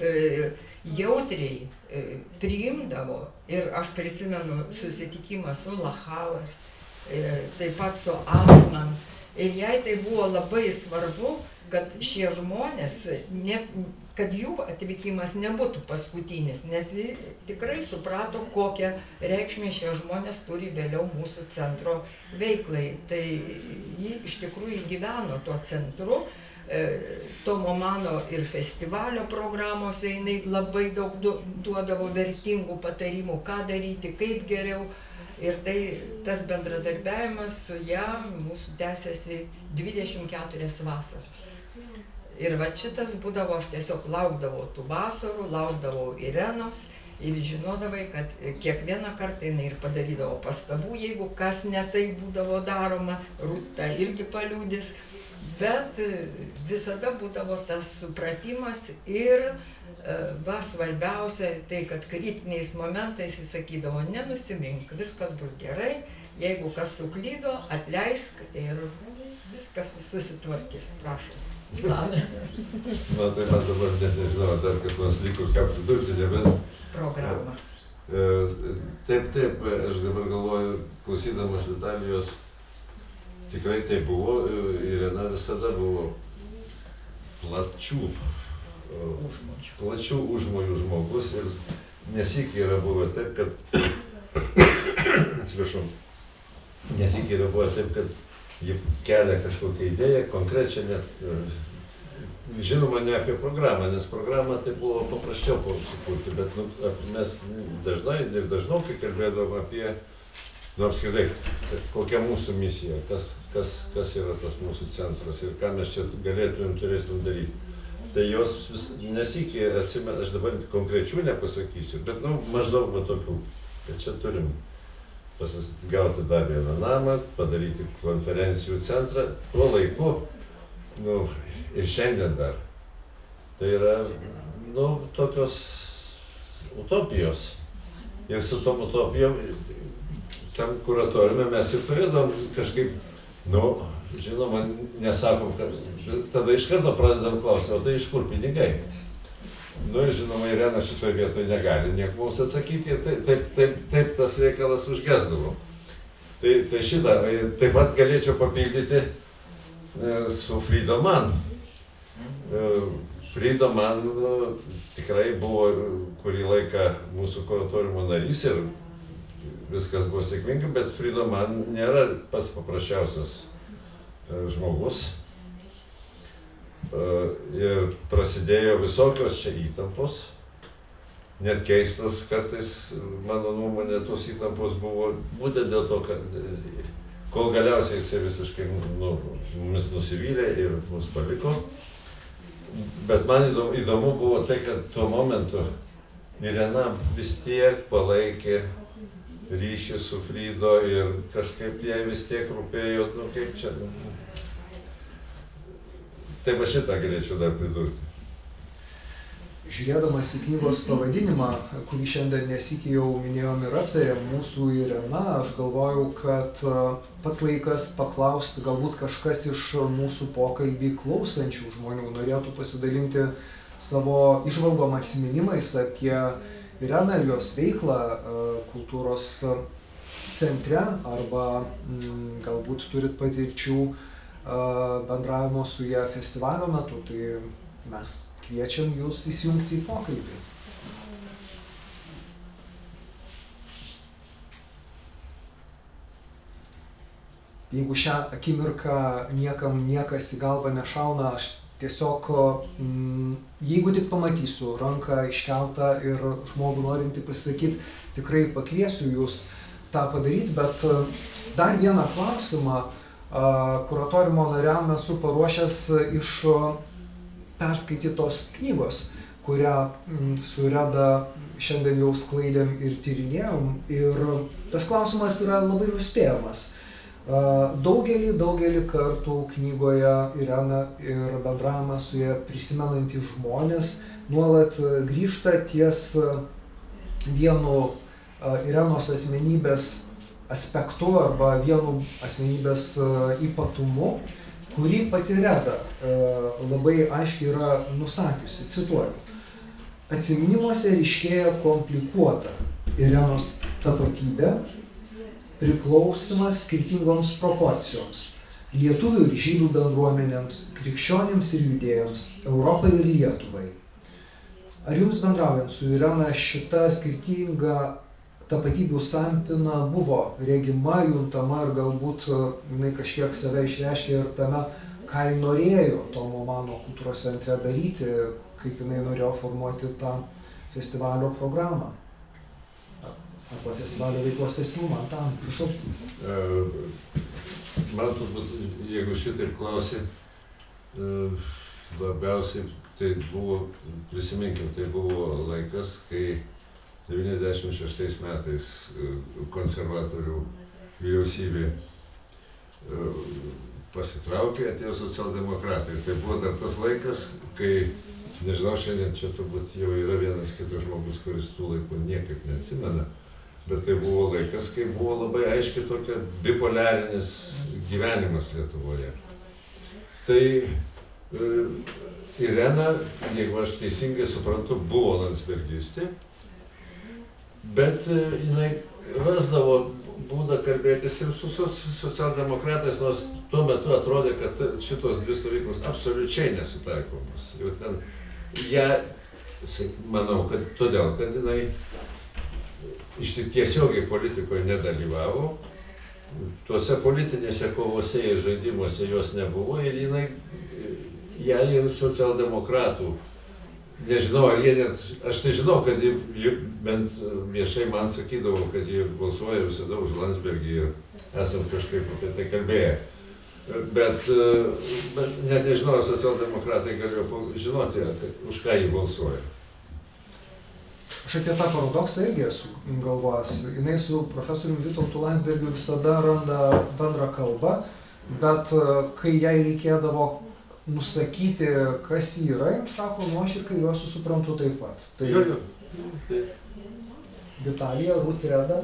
jautriai priimdavo. Ir aš prisimenu susitikimą su Lachauer, taip pat su Asman. Ir jai tai buvo labai svarbu, kad šie žmonės, kad jų atvykimas nebūtų paskutinis, nes ji tikrai suprato, kokią reikšmę šie žmonės turi vėliau mūsų centro veiklai. Tai ji iš tikrųjų gyveno tuo centru. Tomo Mano ir festivalio programose jinai labai daug duodavo vertingų patarimų, ką daryti, kaip geriau. Ir tai tas bendradarbiavimas su ją mūsų tęsiasi 24 vasaras. Ir va šitas būdavo, aš tiesiog laukdavau tų vasarų, laukdavau Irenos ir žinodavai, kad kiekvieną kartą jinai ir padarydavo pastabų, jeigu kas ne tai būdavo daroma, Rūta irgi paliudys. Bet visada būdavo tas supratimas ir svarbiausia tai, kad kritiniais momentais jis sakydavo, nenusimink, viskas bus gerai, jeigu kas suklydo, atleisk ir viskas susitvarkys, prašau. Na, tai mes dabar nežinau, dar kas nors liko, ką pridurti, nebent... Programą. Taip, aš dabar galvoju, klausydamas Vitalijos, tikrai tai buvo, Irena visada buvo plačių užmojų žmogus ir nesykiai yra buvę taip, kad, atsiprašau, nesykiai yra buvę taip, kad ji kelia kažkokią idėją, konkrečią, nes žinoma ne apie programą, nes programą tai buvo paprasčiau sukurti, bet mes dažnau, kai kalbėdavom apie, apskritai, kokia mūsų misija, kas yra tas mūsų centras ir ką mes čia turėtum daryti. Tai jos nesykiai atsimena, aš dabar konkrečių nepasakysiu, bet maždaug tokių, kad čia turim gauti dar vieną namą, padaryti konferencijų centrą, tuo laiku, ir šiandien dar. Tai yra, tokios utopijos. Ir su tom utopijom, tam kuratoriume mes ir turėdom kažkaip, žinoma, nesakom, kad tada iš karto pradedam klausti, o tai iš kur pinigai? Ir žinoma, Irena šitoje vietoje negali nieko mums atsakyti ir taip tas reikalas užgesdavo. Tai šitą, taip pat galėčiau papildyti su Frido Mann. Frido Mann tikrai buvo kurį laiką mūsų kuratoriumo narys ir viskas buvo sėkminga, bet Frido Mann nėra pats paprasčiausias žmogus. Ir prasidėjo visokios čia įtampos, net keistos kartais, mano nuomonė, tos įtampos buvo būtent dėl to, kad kol galiausiai jisai visiškai mumis nusivylė ir mus paliko. Bet man įdomu buvo tai, kad tuo momentu Irena vis tiek palaikė ryšį su Frydo ir kažkaip jai vis tiek rūpėjo, kaip čia. Tai va šitą galėčiau dar pridurti. Žiūrėdamas į knygos pavadinimą, kurį šiandien nesikį jau minėjom ir aptarėm, Mūsų Irena, aš galvojau, kad pats laikas paklausti, galbūt kažkas iš mūsų pokalbį klausančių žmonių norėtų pasidalinti savo įžvalgom atsiminimais apie Ireną ir jos veiklą kultūros centre, arba galbūt turit patirčių bendravimo su ją festivalio metu, tai mes kviečiam jūs įsijungti į pokalbį. Jeigu šią akimirką niekam niekas į galvą nešauna, aš tiesiog, jeigu tik pamatysiu ranką iškeltą ir žmogų norintį pasakyti, tikrai pakviesiu jūs tą padaryti, bet dar vieną klausimą kuratoriumo nariam esu paruošęs iš perskaitytos knygos, kurią su Reda šiandien jau sklaidėm ir tyrinėjom. Ir tas klausimas yra labai nuspėjamas. Daugelį kartų knygoje Irena ir bendravimas su ja prisimenantys žmonės nuolat grįžta ties vienu Irenos asmenybės aspektu arba vienu asmenybės ypatumu, kurį pati Reda labai aiškiai yra nusakiusi, cituoju. Atsiminimuose ryškėja komplikuota Irenos tapatybė, priklausimas skirtingoms proporcijoms – lietuvių ir žydų bendruomenėms, krikščionims ir judėjams, Europai ir Lietuvai. Ar jums bendraujant su Irena šita skirtinga tapatybių sampina buvo regima, juntama ir galbūt jinai kažkiek save išreiškė ir tame, ką ji norėjo Tomo Mano kultūros centre daryti, kaip jinai norėjo formuoti tą festivalio programą? Arba festivalio veiklos tęstinumą. Antanai, prašau. Man turbūt, jeigu šitaip klausė, labiausiai tai buvo, prisiminkim, tai buvo laikas, kai 96 metais konservatorių vyriausybė pasitraukė, atėjo socialdemokratai. Tai buvo dar tas laikas, kai, nežinau, šiandien čia turbūt jau yra vienas kitas žmogus, kuris tų laikų niekaip neatsimena, bet tai buvo laikas, kai buvo labai aiškiai tokia bipolarinis gyvenimas Lietuvoje. Tai Irena, jeigu aš teisingai suprantu, buvo landsbergistė, bet jinai rasdavo būdą kalbėtis ir su socialdemokratais, nors tuo metu atrodė, kad šitos dvi stovyklos absoliučiai nesutaikomos. Ir ten ją, manau, kad todėl, kad jinai tiesiogiai politikoje nedalyvavo, tuose politinėse kovose ir žaidimuose jos nebuvo ir jinai, ją ir socialdemokratų, nežinau, ar jie net, aš tai žinau, kad ji bent viešai man sakydavo, kad jie balsuoja visada už Landsbergį ir esam kažkaip apie tai kalbėję. Bet net nežinau, ar socialdemokratai galėjo žinoti, už ką jį balsuoja. Aš apie tą paradoksą irgi esu galvojęs. Jinai su profesoriumi Vytautu Landsbergiu visada randa bendrą kalbą, bet kai jai reikėdavo nusakyti, kas jį yra, jiems sako, aš ir kairiuosiu suprantu taip pat. Tai Vitalija, Rūt, Reda?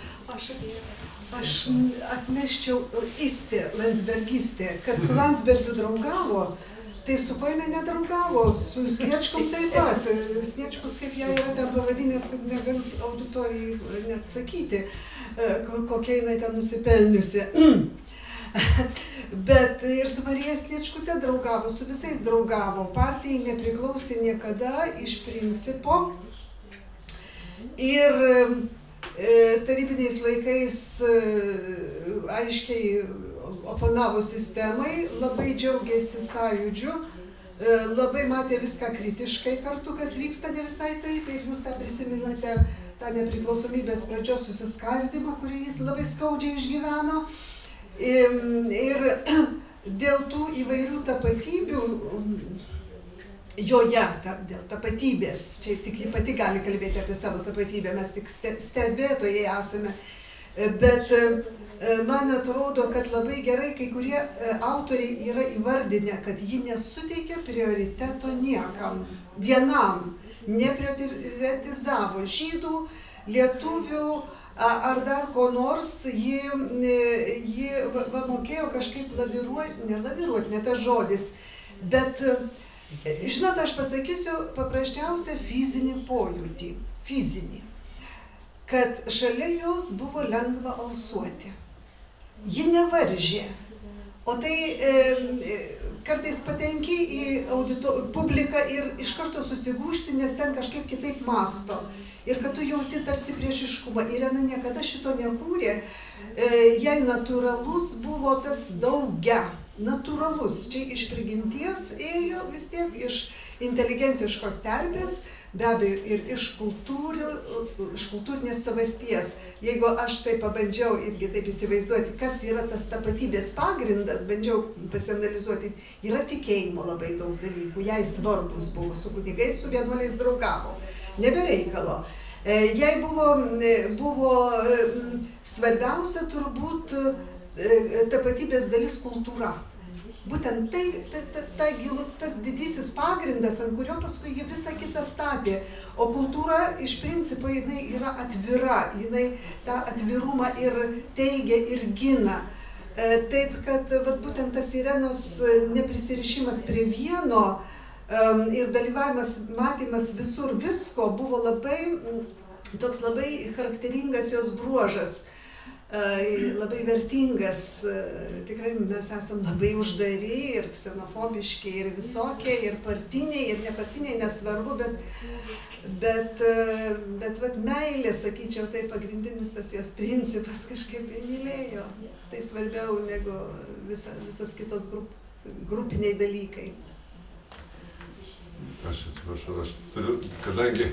Aš atmeščiau istė, landsbergistė, kad su Landsbergiu draugavo, tai su kuo jinai nedraugavo, su Sniečkum taip pat. Sniečkus, kaip ją yra ten pavadinęs, kad negaliu auditorijai net sakyti, kokia jinai ten nusipelniusi. Bet ir su Marija Sniečkute draugavo, su visais draugavo. Partijai nepriklausė niekada iš principo. Ir tarybiniais laikais aiškiai oponavo sistemai, labai džiaugiasi sąjūdžiu, labai matė viską kritiškai kartu, kas vyksta ne visai taip. Ir jūs tą prisiminate, tą nepriklausomybės pradžios susiskaldymą, kurį jis labai skaudžiai išgyveno. Ir dėl tų įvairių tapatybių joje, dėl tapatybės, čia tik ji pati gali kalbėti apie savo tapatybę, mes tik stebėtojai esame, bet man atrodo, kad labai gerai kai kurie autoriai yra įvardinę, kad ji nesuteikia prioriteto niekam, vienam, neprioritizavo žydų, lietuvių ar dar ko nors, ji mokėjo kažkaip laviruoti, ne tas žodis, bet, žinot, aš pasakysiu paprasčiausią fizinį pojūtį, kad šalia jos buvo lengva alsuoti. Ji nevaržė, o tai kartais patenki į publiką ir iš karto susigūžti, nes ten kažkaip kitaip mąsto. Ir kad tu jauti tarsi priešiškumą. Irena niekada šito nekūrė, jai natūralus buvo tas daugia. Natūralus, čia iš prigimties ėjo vis tiek, iš inteligentiškos terpės, be abejo ir iš kultūrinės savasties. Jeigu aš tai pabandžiau irgi taip įsivaizduoti, kas yra tas tapatybės pagrindas, bandžiau pasianalizuoti, yra tikėjimo labai daug dalykų, jai svarbus buvo, su kunigais, su vienuoliais draugavo, nebereikalo. Jai buvo svarbiausia turbūt tapatybės dalis kultūra. Būtent tas didysis pagrindas, ant kurio paskui jie visą kitą statė. O kultūra iš principo jinai yra atvira, jinai tą atvirumą ir teigia ir gina. Taip, kad būtent tas Irenos neprisirišimas prie vieno ir dalyvavimas, matymas visur visko buvo toks labai charakteringas jos bruožas. Labai vertingas, tikrai mes esam labai uždari ir ksenofobiški ir visokie, ir partiniai, ir nepartiniai, nesvarbu, bet meilė, sakyčiau, tai pagrindinis tas jos principas, kažkaip mylėjo. Tai svarbiau negu visos kitos grupiniai dalykai. Aš atsiprašau, aš turiu, kadangi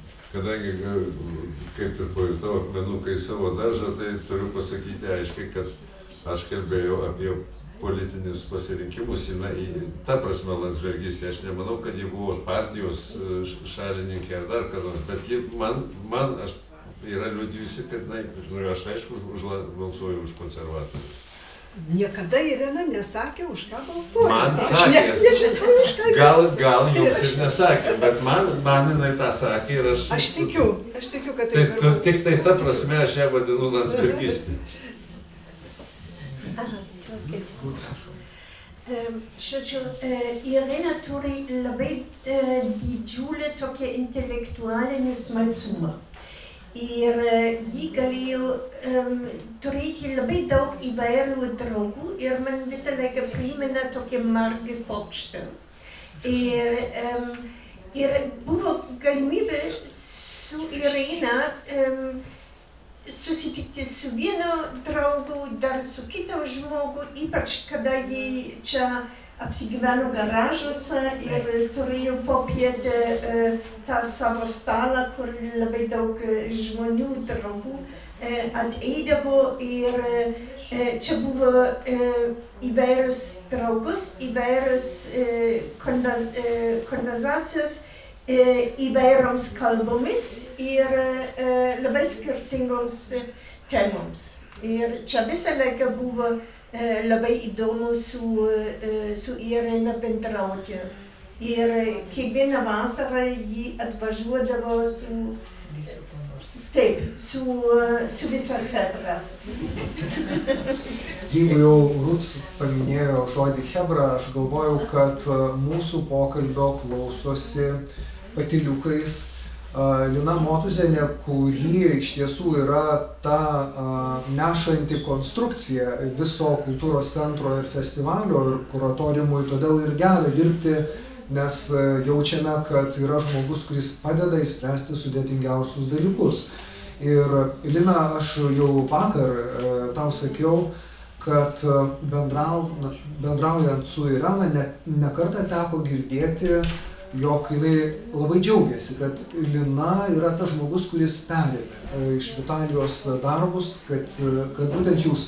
kaip ir pajutau akmenukai savo daržą, tai turiu pasakyti aiškiai, kad aš kalbėjau apie politinius pasirinkimus, ta prasme landsbergystė, aš nemanau, kad ji buvo partijos šalininkė ar dar ką nors, bet ji man yra liudijusi, kad aš aišku balsuoju už konservatorius. Niekada Irena nesakė, už ką balsuoja. Man sakė, gal jums ir nesakė, bet man jinai tą sakė ir aš... Aš tikiu, kad tai yra. Tik tai ta prasme aš ją vadinu landsbergystė. Žodžiu, Irena turi labai didžiulį tokį intelektualinį smalsumą. Ir ji galėjo turėti labai daug įvairių draugų ir man visą laiką primena tokią margą pokštą. Ir buvo galimybė su Irena susitikti su vienu draugu, dar su kitu žmogu, ypač kada ji čia apsigyveno garažuose ir turėjo popietę tą savo stalą, kur labai daug žmonių, draugų ateidavo ir čia buvo įvairius draugus, įvairius konversacijos įvairioms kalbomis ir labai skirtingoms temoms. Ir čia visą laiką buvo labai įdomu su Irena bendrauti. Ir kiekvieną vasarą ji atvažiuodavo su visa chebra. Jeigu jau Rūt paminėjo žodį chebra, aš galvojau, kad mūsų pokalbio klausosi patyliukais Lina Motuzienė, kuri iš tiesų yra ta nešanti konstrukcija viso kultūros centro ir festivalio ir kuratoriumui, todėl ir gera dirbti, nes jaučiame, kad yra žmogus, kuris padeda įspręsti sudėtingiausius dalykus. Ir Lina, aš jau vakar tau sakiau, kad bendraujant su Irena ne kartą teko girdėti, jog jinai labai džiaugiasi, kad Lina yra tas žmogus, kuris perėmė iš Vitalijos darbus, kad būtent jūs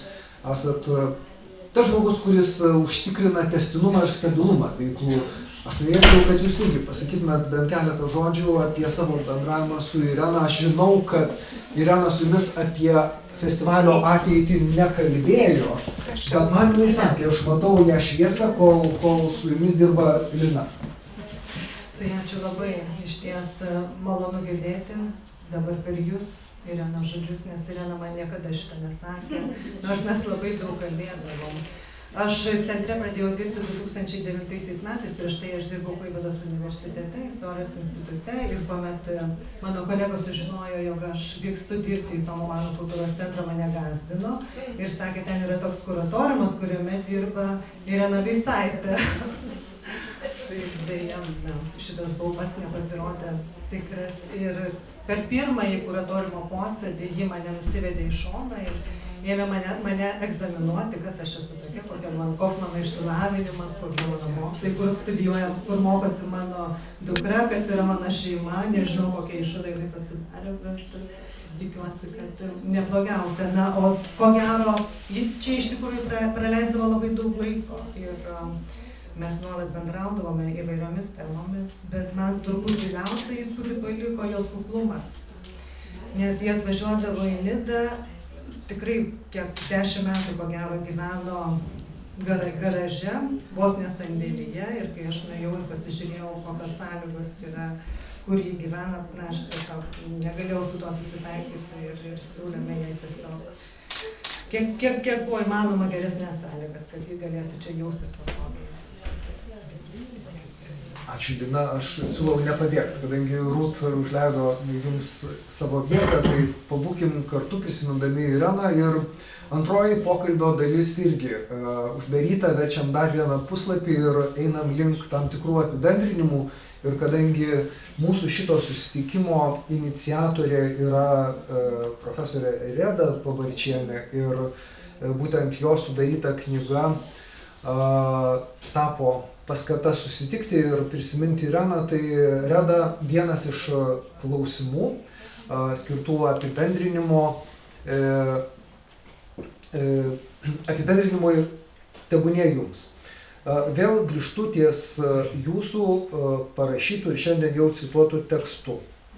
esat tas žmogus, kuris užtikrina tęstinumą ir stabilumą veiklų. Aš norėčiau, kad jūs irgi pasakytumėt bent keletą žodžių apie savo bendravimą su Irena. Aš žinau, kad Irena su jumis apie festivalio ateitį nekalbėjo, bet man jinai sakė, aš matau ją šviesą, kol su jumis dirba Lina. Tai ačiū labai, iš ties malonu girdėti dabar per jūs Irena žodžius, nes Irena man niekada šitą nesakė, nors mes labai daug kalbėdavom. Aš centre pradėjau dirbti 2009 metais, prieš tai aš dirbau Klaipėdos universitete, istorijos institute ir kuomet mano kolegos sužinojo, jog aš vykstu dirbti į Tomo Mano kultūros centrą, mane gąsdino ir sakė, ten yra toks kuratoriumas, kuriame dirba Irena Veisaitė. Tai dėja, šitas baubas nepasirodė tikras ir per pirmąjį kuratoriumo posėdį ji mane nusivedė į šoną ir ėmė mane egzaminuoti, kas aš esu tokia, koks mano išsilavinimas, kokie mano mokslai, kur studijuojam, kur mokosi mano dukra, kas yra mano šeima, nežinau, kokie iššūdai jinai pasidarė, bet tikiuosi, kad neblogiausia. Na, o ko gero, ji čia iš tikrųjų praleisdavo labai daug laiko ir mes nuolat bendraudavome įvairiomis temomis, bet man turbūt giliausią įspūdį paliko jos kuklumas, nes jie atvažiuodavo į Nidą, tikrai kiek 10 metų ko gero gyveno garaže, vos nesandėlyje ir kai aš nuėjau ir pasižiūrėjau, kokios sąlygos yra, kur jį gyvena, na, aš tiesiog negalėjau su to susitaikyti ir siūlėme jai tiesiog, kiek buvo įmanoma geresnės sąlygas, kad jį galėtų čia jaustis patogiai. Ačiū, Lina, aš siūlau nepabėgti, kadangi Rūt užleido jums savo vietą, tai pabūkim kartu prisimindami Ireną ir antroji pokalbio dalis irgi uždaryta, verčiam dar vieną puslapį ir einam link tam tikrų apibendrinimų ir kadangi mūsų šito susitikimo iniciatorė yra profesorė Reda Pabarčienė ir būtent jo sudaryta knyga tapo paskata susitikti ir prisiminti Ireną, tai Reda vienas iš klausimų skirtų apibendrinimui tebūnie jums. Vėl grįžtu ties jūsų parašytų ir šiandien jau cituotų tekstų.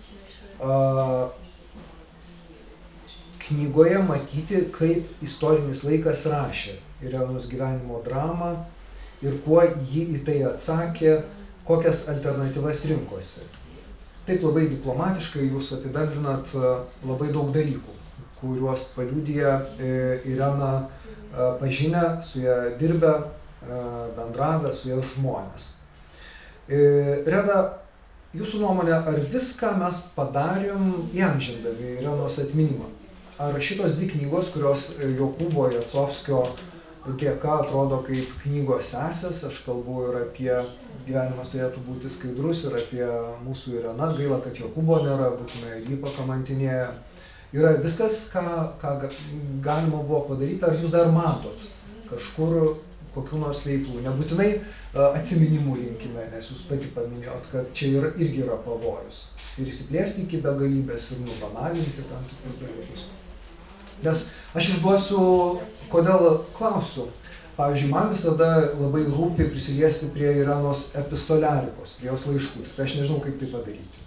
Knygoje matyti, kaip istorinis laikas rašė Irenos gyvenimo dramą, ir kuo ji į tai atsakė, kokias alternatyvas rinkosi. Taip labai diplomatiškai jūs apibendrinat labai daug dalykų, kuriuos paliudija Irena pažinę, su ją dirbę, bendravę su ją žmonės. Reda, jūsų nuomonė, ar viską mes padarėm įamžindami Irenos atminimą? Ar šitos dvi knygos, kurios Jokūbo Jacovskio dėka atrodo kaip knygos sesės, aš kalbu ir apie gyvenimas turėtų būti skaidrus, ir apie mūsų Ireną, gaila, kad Jokūbo nėra, būtume jį pakamantinėję. Yra viskas, ką galima buvo padaryti, ar jūs dar matot kažkur kokių nors veiklų, nebūtinai atsiminimų rinkime, nes jūs pati paminėjot, kad čia irgi yra pavojus. Ir įsiplėsti iki begalybės ir nubanalinti tam tikrus dalykus. Nes aš išduosiu, kodėl klausiu. Pavyzdžiui, man visada labai rūpi prisiliesti prie Irenos epistoliarikos, prie jos laiškų. Tai aš nežinau, kaip tai padaryti.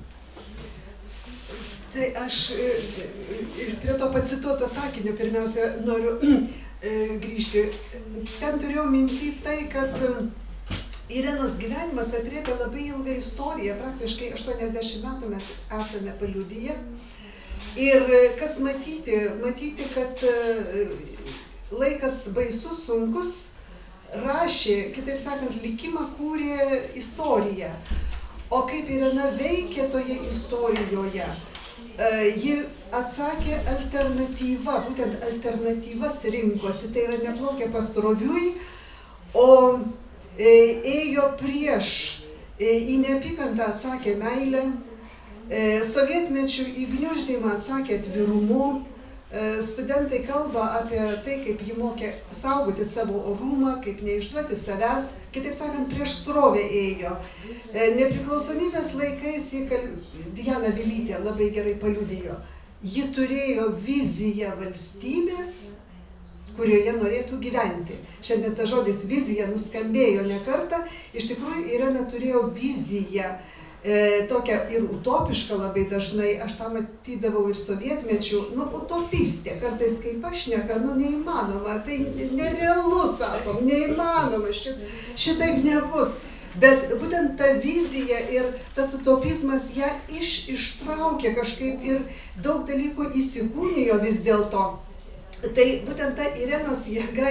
Tai aš ir prie to pacituoto sakinio pirmiausia noriu grįžti. Ten turėjau minti tai, kad Irenos gyvenimas aprėpia labai ilgą istoriją, praktiškai 80 metų mes esame paliudiję. Ir kas matyti, kad laikas baisus, sunkus, rašė, kitaip sakant, likimą kūrė istoriją. O kaip Irena veikė toje istorijoje, ji atsakė alternatyvą, būtent alternatyvas rinkosi, tai yra neplaukė pasroviui, o ėjo prieš, į neapykantą atsakė meilę, sovietmečių į gniuždymą atsakė atvirumu, studentai kalba apie tai, kaip ji mokė saugoti savo orumą, kaip neišduoti savęs, kitaip sakant, prieš srovę ėjo. Nepriklausomybės laikais Diana Vilytė labai gerai paliudijo. Ji turėjo viziją valstybės, kurioje norėtų gyventi. Šiandien tas žodis vizija nuskambėjo ne kartą. Iš tikrųjų, Irena turėjo viziją, tokia ir utopiška labai dažnai, aš tą matydavau ir sovietmečių, utopistė, kartais kaip aš šneka, neįmanoma, tai nerealu, sakom, neįmanoma, šitaip nebus. Bet būtent ta vizija ir tas utopizmas ją ištraukė kažkaip ir daug dalykų įsikūnijo vis dėlto. Tai būtent ta Irenos jėga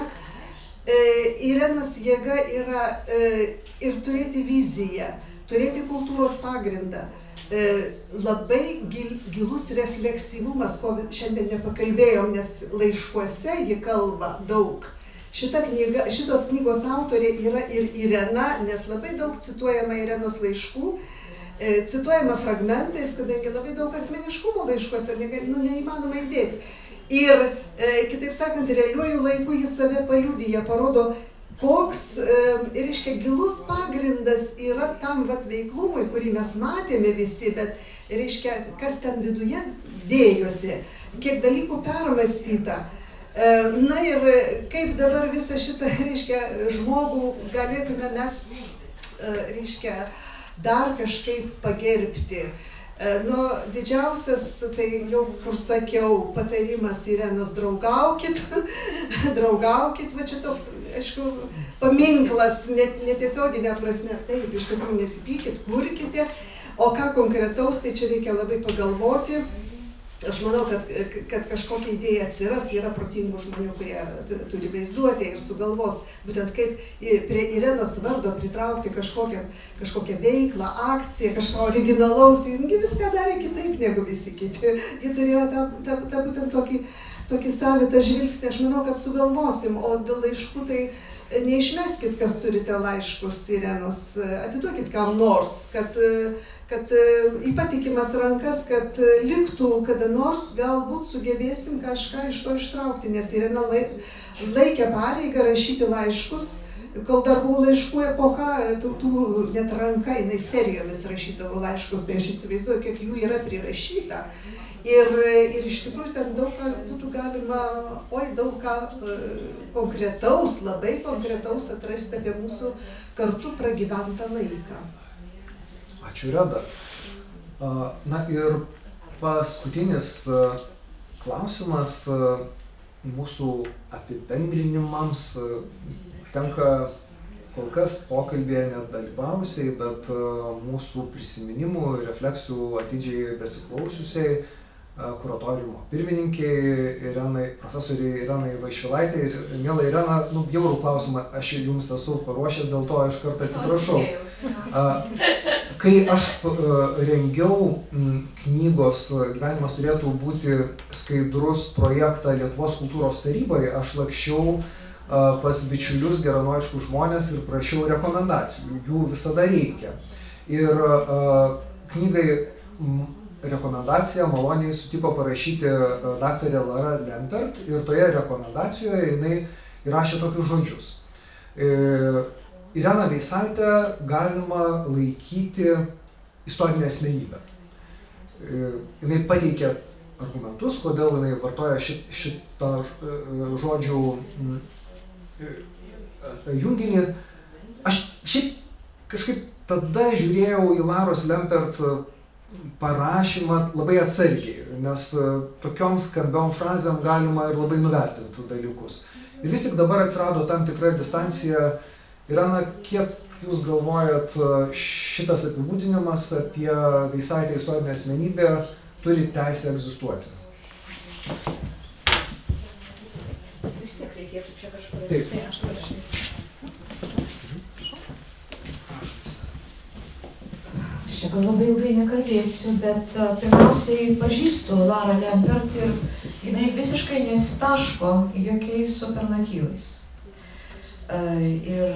yra ir turėti viziją, turėti kultūros pagrindą, labai gilus refleksyvumas, ko šiandien nepakalbėjom, nes laiškuose ji kalba daug. Šitos knygos autorė yra ir Irena, nes labai daug cituojama Irenos laiškų, cituojama fragmentais, kadangi labai daug asmeniškumo laiškuose neįmanoma įdėti. Ir, kitaip sakant, realiuoju laiku jis save paliudija, parodo, koks, reiškia, gilus pagrindas yra tam veiklumui, kurį mes matėme visi, bet, reiškia, kas ten viduje dėjosi, kiek dalykų permąstyta. Na ir kaip dabar visą šitą, reiškia, žmogų galėtume mes, reiškia, dar kažkaip pagerbti. Didžiausias, tai jau kur sakiau, patarimas Irenos, draugaukit, va čia toks, aišku, paminklas, netiesioginė prasme, taip, iš tikrųjų nesipykit, kurkite, o ką konkretaus, tai čia reikia labai pagalvoti. Aš manau, kad kažkokia idėja atsiras, yra protingų žmonių, kurie turi vaizduotę ir sugalvos, būtent kaip prie Irenos vardo pritraukti kažkokią veiklą, akciją, kažką originalaus, jis viską darė kitaip negu visi kiti. Ji turėjo tą būtent tokį savitą žvilgsnį, aš manau, kad sugalvosim, o dėl laiškų tai neišmeskit, kas turite laiškus Irenos, atiduokit kam nors, kad į patikimas rankas, kad liktų kada nors, galbūt sugebėsim kažką iš to ištraukti, nes Irena laikė pareigą rašyti laiškus, kol dar buvo laiškų epocha, net ranka, jinai serijomis rašydavo laiškus, tai aš įsivaizduoju, kiek jų yra prirašyta. Ir iš tikrųjų ten daug ką būtų galima, daug ką konkretaus, labai konkretaus atrasti apie mūsų kartu pragyventą laiką. Ačiū, Reda. Na ir paskutinis klausimas mūsų apibendrinimams tenka kol kas pokalbėje nedalyvavusiai, bet mūsų prisiminimų ir refleksijų atidžiai besiklausiusiai kuratoriumo pirmininkiai profesoriai Irenai Vaišvilaitei. Ir miela Irena, bjaurų klausimą aš jums esu paruošęs, dėl to aš kartą atsiprašau. Kai aš rengiau knygos Gyvenimas turėtų būti skaidrus projektą Lietuvos kultūros tarybai, aš lakščiau pas bičiulius, geranoriškus žmonės ir prašiau rekomendacijų. Jų visada reikia. Ir knygai rekomendaciją maloniai sutiko parašyti daktarė Lara Lempert ir toje rekomendacijoje jinai įrašė tokius žodžius. Ireną Veisaitę galima laikyti istorinę asmenybę. Jinai pateikė argumentus, kodėl jinai vartoja šitą žodžių junginį. Aš šiaip kažkaip tada žiūrėjau į Laros Lempert parašymą labai atsargiai, nes tokiom skambiom frazėm galima ir labai nuvertinti dalykus. Ir vis tik dabar atsirado tam tikra distancija. Irena, kiek jūs galvojat, šitas apibūdinimas apie Veisaitę istorinę asmenybę turi teisę egzistuoti? Vis tiek reikėtų čia kažkur atsisėti, aš parašysiu. Čia gal labai ilgai nekalbėsiu, bet pirmiausiai pažįstu Larą Lempert ir jinai visiškai nesitaško jokiais supernatyvais. Ir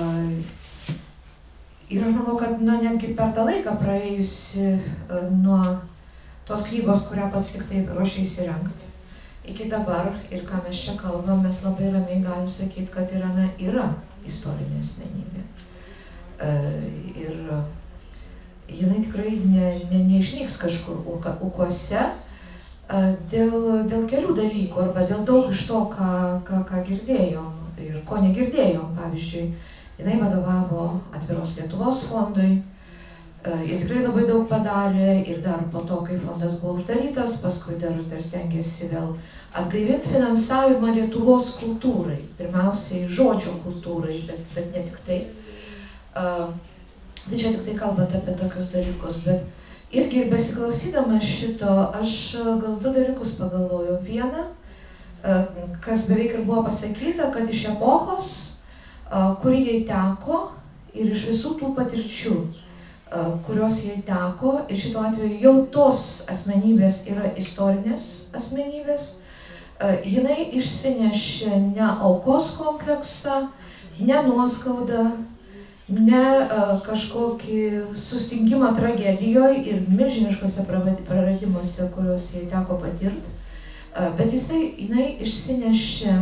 aš manau, kad netgi per tą laiką praėjusi nuo tos knygos, kurią pats tik tai ruošiasi rengti, iki dabar, ir ką mes čia kalbam, mes labai ramiai galim sakyti, kad Irena yra istorinė asmenybė. Ir jinai tikrai neišnyks kažkur ūkuose, dėl kelių dalykų arba dėl daug iš to, ką girdėjom ir ko negirdėjom. Pavyzdžiui, jinai vadovavo Atviros Lietuvos fondui, jie tikrai labai daug padarė ir dar po to, kai fondas buvo uždarytas, paskui dar stengiasi vėl atgaivinti finansavimą Lietuvos kultūrai, pirmiausiai žodžio kultūrai, bet ne tik tai. Tai čia tik tai kalbant apie tokius dalykus, bet irgi besiklausydama šito, aš gal du dalykus pagalvojau. Viena, kas beveik ir buvo pasakyta, kad iš epochos, kuri jai teko ir iš visų tų patirčių, kurios jai teko, ir šituo atveju jau tos asmenybės yra istorinės asmenybės, jinai išsinešė ne aukos kompleksą, ne nuoskaudą, ne kažkokį sustingimą tragedijoje ir milžiniškose praradimuose, kuriuos jai teko patirti, bet jinai išsinešė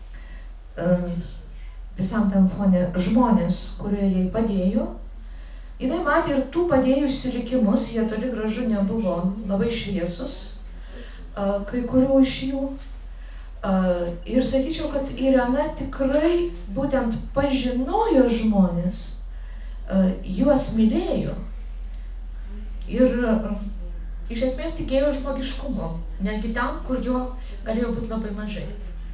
visam tam fone žmonės, kurie jai padėjo. Jinai matė ir tų padėjusių likimus, jie toli gražu nebuvo labai šviesus, kai kurių iš jų. Ir sakyčiau, kad Irena tikrai būtent pažinojo žmonės, juos mylėjo ir iš esmės tikėjo žmogiškumo, netgi ten, kur jo galėjo būti labai mažai.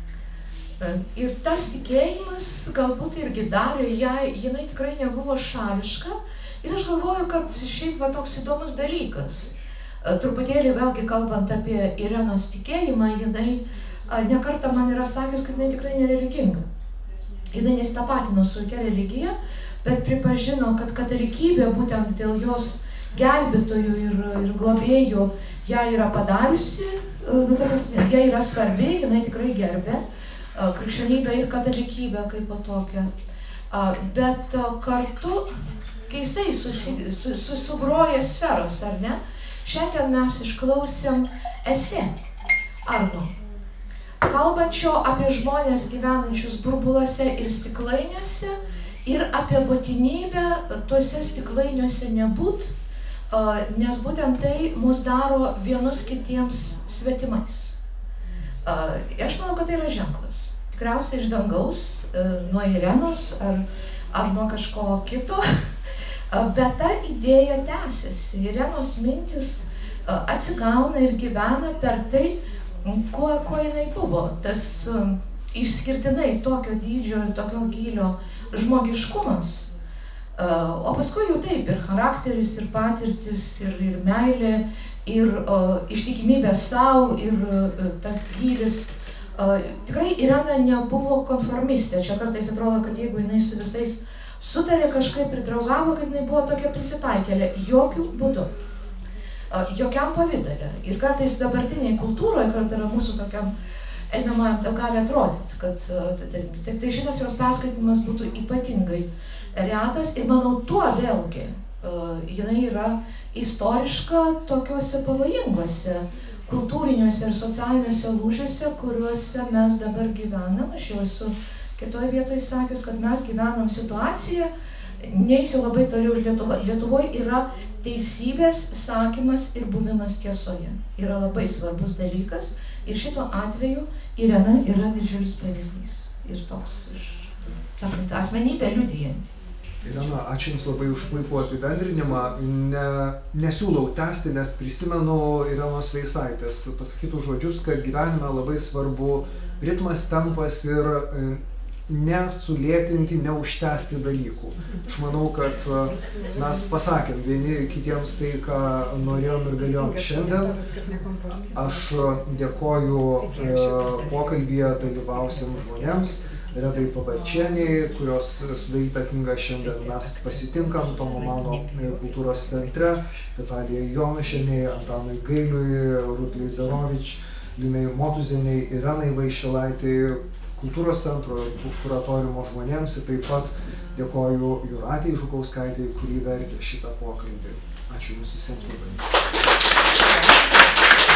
Ir tas tikėjimas galbūt irgi darė jinai tikrai nebuvo šališka. Ir aš galvoju, kad šiaip va toks įdomus dalykas. Truputėlį vėlgi kalbant apie Irenos tikėjimą, jinai nekartą man yra sakęs, kad jinai tikrai nereliginga. Jinai nesitapatino su jokia religija, bet pripažino, kad katalikybė būtent dėl jos gelbėtojų ir globėjų ją yra padariusi, ją yra svarbi, jinai tikrai gerbė krikščionybę ir katalikybę kaip po tokią. Bet kartu keistai sugroja sferos, ar ne? Šiandien mes išklausėm esė Arno, kalbančio apie žmonės gyvenančius burbuluose ir stiklainiuose ir apie būtinybę tuose stiklainiuose nebūt, nes būtent tai mus daro vienus kitiems svetimais. Aš manau, kad tai yra ženklas. Tikriausiai iš dangaus, nuo Irenos ar nuo kažko kito. Bet ta idėja tęsiasi. Irenos mintis atsigauna ir gyvena per tai, kuo jinai buvo. Tas išskirtinai tokio dydžio ir tokio gylio žmogiškumas. O paskui jau taip, ir charakteris, ir patirtis, ir meilė, ir ištikimybė savo, ir tas gylis. Tikrai Irena nebuvo konformistė. Čia kartais atrodo, kad jeigu jinai su visais sutarė kažkaip ir draugavo, kad jinai buvo tokia prisitaikėlė. Jokių būdų. Jokiam pavidale. Ir kartais dabartiniai kultūroje, kartais yra mūsų tokiam einamajam, gali atrodyti, kad tai šitas jos perskaitimas būtų ypatingai retas. Ir manau, tuo vėlgi jinai yra istoriška tokiuose pavojinguose kultūriniuose ir socialiniuose lūžiuose, kuriuose mes dabar gyvenam. Aš jau esu kitoje vietoje sakęs, kad mes gyvenam situaciją, neįsiu labai toliau už Lietuvoje yra teisybės sakymas ir buvimas tiesoje. Yra labai svarbus dalykas ir šituo atveju Irena yra didžiulis pavyzdys. Ir toks asmenybė liudijanti. Irena, ačiū Jums labai už puikų apibendrinimą. Nesiūlau tęsti, nes prisimenu Irenos Veisaitės pasakytų žodžius, kad gyvenime labai svarbu ritmas, tempas ir nesulėtinti, neužtęsti dalykų. Aš manau, kad mes pasakėm vieni kitiems tai, ką norėjom ir galėjom šiandien. Aš dėkoju pokalbyje dalyvausim žmonėms, Redai Pabarčieniai, kurios sudarytą knygą šiandien mes pasitinkam Tomo Mano kultūros centre, Vitalijai Jonušienei, Antanui Gailiui, Rūtai Zerovič, Linai Motuzienei, Irenai Vaišvilaitei, kultūros centro kuratoriumo žmonėms, ir taip pat dėkoju Jūratei Žukauskaitei, kuri vertė šitą pokalbį. Ačiū Jums visiems labai.